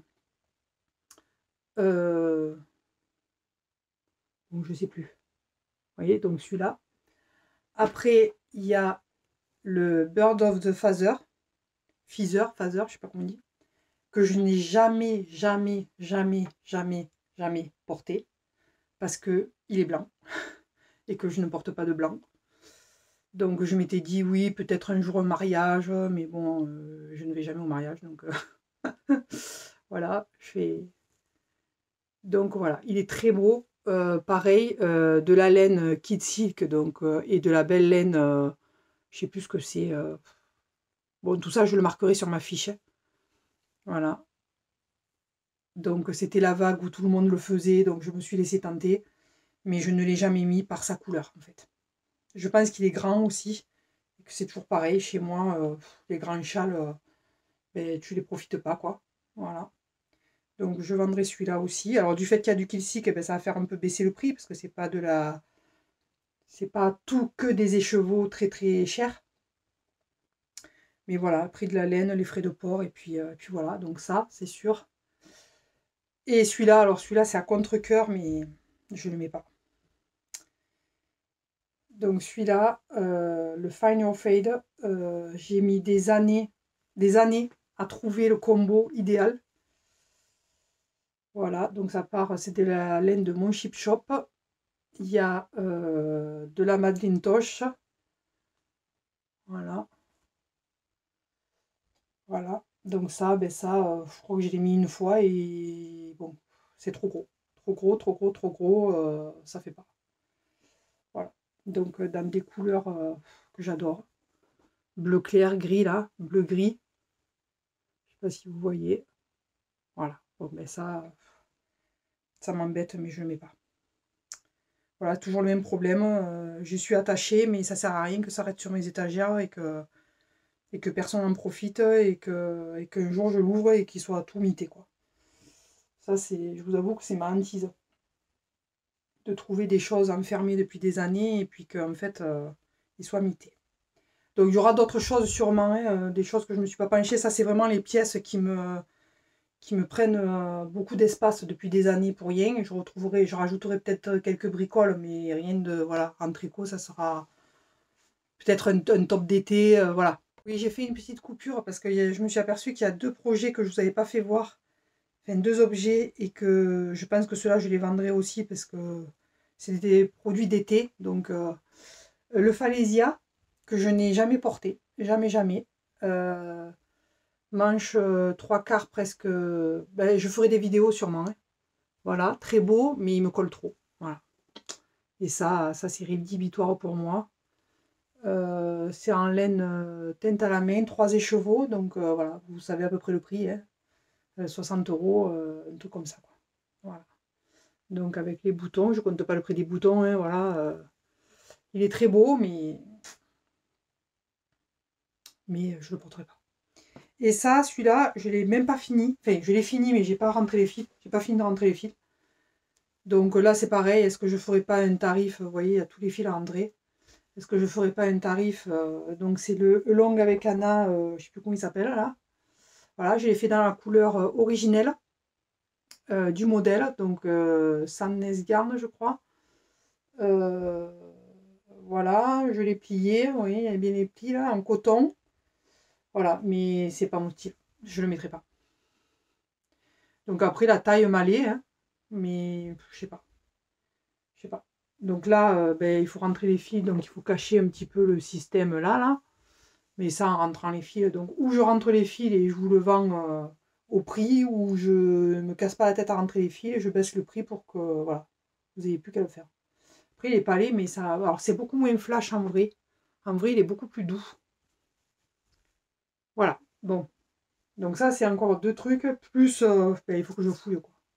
[SPEAKER 1] Donc je sais plus. Vous voyez, donc celui-là. Après, il y a le Bird of the Feather, Feather, je sais pas comment on dit, que je n'ai jamais, jamais, jamais, jamais, jamais porté, parce que il est blanc, et que je ne porte pas de blanc. Donc je m'étais dit, oui, peut-être un jour un mariage, mais bon, je ne vais jamais au mariage, donc voilà, je fais... Donc voilà, il est très beau. Pareil, de la laine Kid Silk, donc, et de la belle laine, je sais plus ce que c'est. Bon, tout ça, je le marquerai sur ma fiche. Voilà. Donc c'était la vague où tout le monde le faisait, donc je me suis laissé tenter, mais je ne l'ai jamais mis par sa couleur, en fait. Je pense qu'il est grand aussi, et que c'est toujours pareil. Chez moi, les grands châles, ben, tu les profites pas, quoi. Voilà. Donc je vendrai celui-là aussi. Alors du fait qu'il y a du Kilsic, eh ben, ça va faire un peu baisser le prix, parce que c'est pas de la... C'est pas tout que des écheveaux très très chers. Mais voilà, prix de la laine, les frais de port, et puis voilà, donc ça, c'est sûr. Et celui-là, alors celui-là, c'est à contre-cœur, mais je ne le mets pas. Donc celui-là, le Fine or Fade, j'ai mis des années à trouver le combo idéal. Voilà, donc ça part, c'est de la laine de mon Chip Shop. Il y a de la Madeleine Toche. Voilà. Voilà. Donc ça, ben ça, je crois que je l'ai mis une fois et bon, c'est trop gros. Trop gros, trop gros, trop gros, ça fait pas. Voilà. Donc dans des couleurs que j'adore. Bleu clair, gris là, bleu gris. Je sais pas si vous voyez. Voilà. Bon ben ça m'embête, mais je ne le mets pas. Voilà, toujours le même problème. Je suis attachée, mais ça sert à rien que ça reste sur mes étagères et que personne n'en profite et qu'un jour je l'ouvre et qu'il soit tout mité, quoi. Ça, je vous avoue que c'est ma hantise. De trouver des choses enfermées depuis des années et puis qu'en fait, ils soient mités. Donc il y aura d'autres choses sûrement, hein, des choses que je ne me suis pas penchée. Ça, c'est vraiment les pièces qui me prennent beaucoup d'espace depuis des années pour rien. Je rajouterai peut-être quelques bricoles, mais rien de... Voilà, en tricot, ça sera peut-être un top d'été, voilà. Oui, j'ai fait une petite coupure parce que je me suis aperçue qu'il y a deux projets que je ne vous avais pas fait voir. Enfin, deux objets et que je pense que ceux-là, je les vendrai aussi parce que c'est des produits d'été. Donc, le Falesia, que je n'ai jamais porté, jamais, jamais. Manche 3/4 presque. Ben, je ferai des vidéos sûrement, hein. Voilà, très beau, mais il me colle trop. Voilà. Et ça c'est rédhibitoire pour moi. C'est en laine teinte à la main, 3 écheveaux. Donc voilà, vous savez à peu près le prix, hein. 60 €, un truc comme ça, quoi. Voilà. Donc avec les boutons, je compte pas le prix des boutons, hein, voilà. Il est très beau, mais je le porterai pas. Et ça, celui-là, je l'ai même pas fini. Enfin, je l'ai fini, mais j'ai pas rentré les fils. J'ai pas fini de rentrer les fils. Donc là, c'est pareil. Est-ce que je ferai pas un tarif? Vous voyez, il y a tous les fils à rentrer. Est-ce que je ferai pas un tarif? Donc c'est le Long avec Anna, je sais plus comment il s'appelle là. Voilà, je l'ai fait dans la couleur originelle du modèle, donc Samnesgarn, je crois. Voilà, je l'ai plié, oui, il y a bien les plis là, en coton. Voilà, mais c'est pas mon style, je le mettrai pas. Donc après la taille m'allait, hein, mais je sais pas. Je sais pas. Donc là, ben, il faut rentrer les fils, donc il faut cacher un petit peu le système là. Mais ça en rentrant les fils. Donc ou je rentre les fils et je vous le vends au prix, ou je me casse pas la tête à rentrer les fils et je baisse le prix pour que voilà, vous n'ayez plus qu'à le faire. Après il est pas laid, mais ça. Alors c'est beaucoup moins flash en vrai. En vrai, il est beaucoup plus doux. Voilà. Bon. Donc ça, c'est encore deux trucs. Plus ben, il faut que je fouille, quoi.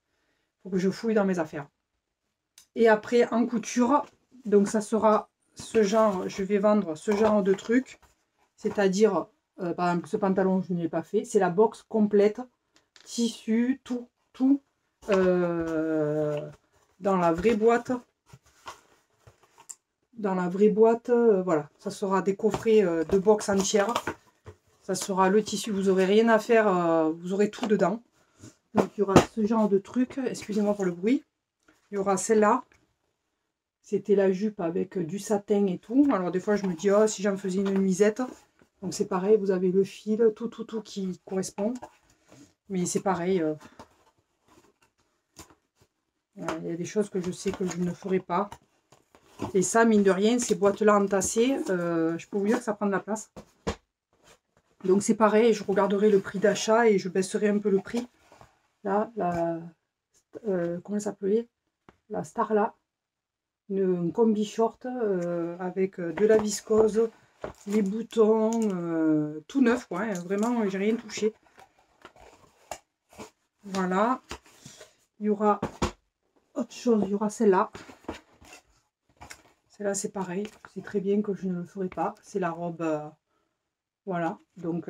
[SPEAKER 1] faut que je fouille dans mes affaires. Et après, en couture, donc ça sera ce genre, je vais vendre ce genre de truc. C'est-à-dire, par exemple, ce pantalon, je ne l'ai pas fait. C'est la box complète, tissu, tout. Dans la vraie boîte. Voilà. Ça sera des coffrets de box entière. Ça sera le tissu, vous n'aurez rien à faire, vous aurez tout dedans. Donc il y aura ce genre de truc, excusez-moi pour le bruit. Il y aura celle-là. C'était la jupe avec du satin et tout. Alors des fois je me dis, oh, si j'en faisais une nuisette. Donc c'est pareil, vous avez le fil, tout qui correspond. Mais c'est pareil. Il y a des choses que je sais que je ne ferai pas. Et ça, mine de rien, ces boîtes-là entassées, je peux vous dire que ça prend de la place. Donc c'est pareil, je regarderai le prix d'achat et je baisserai un peu le prix. Là, comment elle s'appelait? La Starla. Une combi short avec de la viscose, les boutons, tout neuf, quoi. Hein, vraiment, j'ai rien touché. Voilà. Il y aura autre chose, il y aura celle-là. Celle-là, c'est pareil. C'est très bien que je ne le ferai pas. C'est la robe. Voilà. Donc,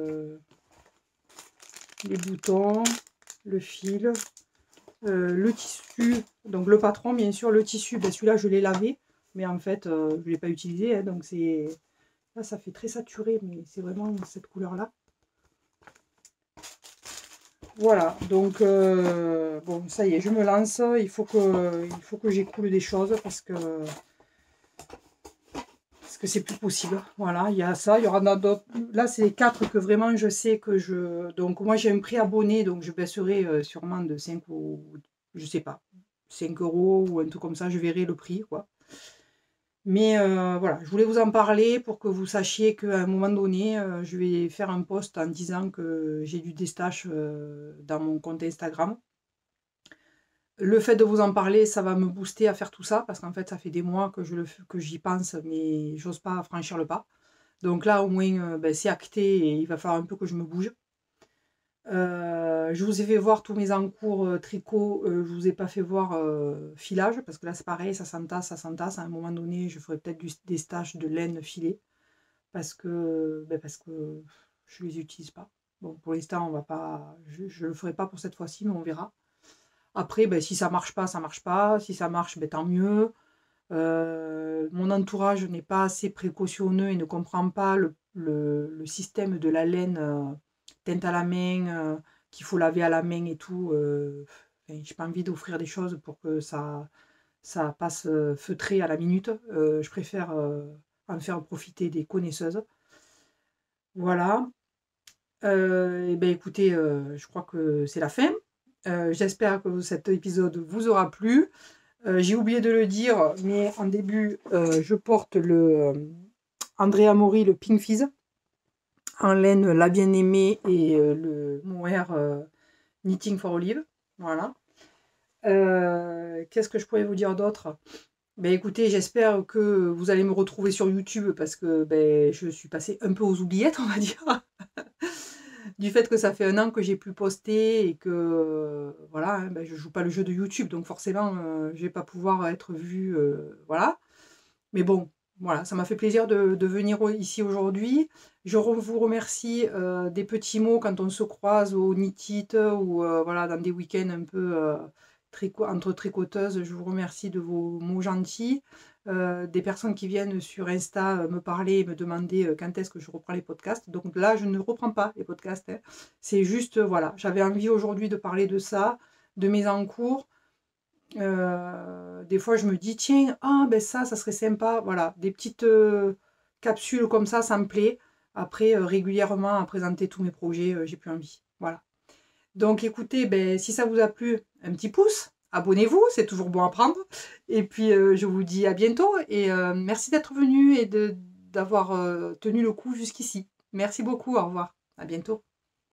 [SPEAKER 1] les boutons, le fil, le tissu. Donc, le patron, bien sûr, le tissu, ben, celui-là, je l'ai lavé. Mais en fait, je ne l'ai pas utilisé. Hein, donc, c'est... Là, ça fait très saturé, mais c'est vraiment cette couleur-là. Voilà, donc bon, ça y est, je me lance. Il faut que j'écoule des choses parce que c'est plus possible. Voilà, il y a ça, il y aura d'autres. Là, c'est les 4 que vraiment je sais que je. Donc, moi, j'ai un prix abonné, donc je baisserai sûrement de 5 ou je sais pas, 5 € ou un truc comme ça. Je verrai le prix, quoi. Mais voilà, je voulais vous en parler pour que vous sachiez qu'à un moment donné, je vais faire un post en disant que j'ai du déstache dans mon compte Instagram. Le fait de vous en parler, ça va me booster à faire tout ça, parce qu'en fait, ça fait des mois que j'y pense, mais j'ose pas franchir le pas. Donc là, au moins, ben, c'est acté et il va falloir un peu que je me bouge. Je vous ai fait voir tous mes encours tricot, je vous ai pas fait voir filage, parce que là c'est pareil, ça s'entasse. À un moment donné, je ferai peut-être des stages de laine filée, parce que je les utilise pas. Bon, pour l'instant, on va pas, je le ferai pas pour cette fois-ci, mais on verra. Après, ben, si ça marche pas, ça marche pas. Si ça marche, ben, tant mieux. Mon entourage n'est pas assez précautionneux et ne comprend pas le système de la laine teinte à la main, qu'il faut laver à la main et tout. Enfin, j'ai pas envie d'offrir des choses pour que ça passe feutré à la minute. Je préfère en faire profiter des connaisseuses. Voilà. Et ben écoutez, je crois que c'est la fin. J'espère que cet épisode vous aura plu. J'ai oublié de le dire, mais en début, je porte le Andrea Mori, le Pink Fizz, en laine La Bien-Aimée et le Mohair Knitting for Olive. Voilà. Qu'est-ce que je pourrais vous dire d'autre? Ben écoutez, j'espère que vous allez me retrouver sur YouTube parce que ben, je suis passée un peu aux oubliettes, on va dire. Du fait que ça fait 1 an que j'ai plus posté et que voilà, hein, ben, je joue pas le jeu de YouTube, donc forcément je vais pas pouvoir être vue, voilà. Mais bon, voilà, ça m'a fait plaisir de venir ici aujourd'hui. Je vous remercie des petits mots quand on se croise au Knit-It ou voilà, dans des week-ends un peu entre tricoteuses. Je vous remercie de vos mots gentils. Des personnes qui viennent sur Insta me parler et me demander quand est-ce que je reprends les podcasts. Donc là, je ne reprends pas les podcasts. Hein. C'est juste, voilà, j'avais envie aujourd'hui de parler de ça, de mes encours. Des fois, je me dis, tiens, ah, ben ça serait sympa. Voilà, des petites capsules comme ça me plaît. Après, régulièrement, à présenter tous mes projets, j'ai plus envie. Voilà. Donc, écoutez, ben, si ça vous a plu, un petit pouce. Abonnez-vous, c'est toujours bon à prendre. Et puis, je vous dis à bientôt. Et merci d'être venu et d'avoir tenu le coup jusqu'ici. Merci beaucoup, au revoir. À bientôt.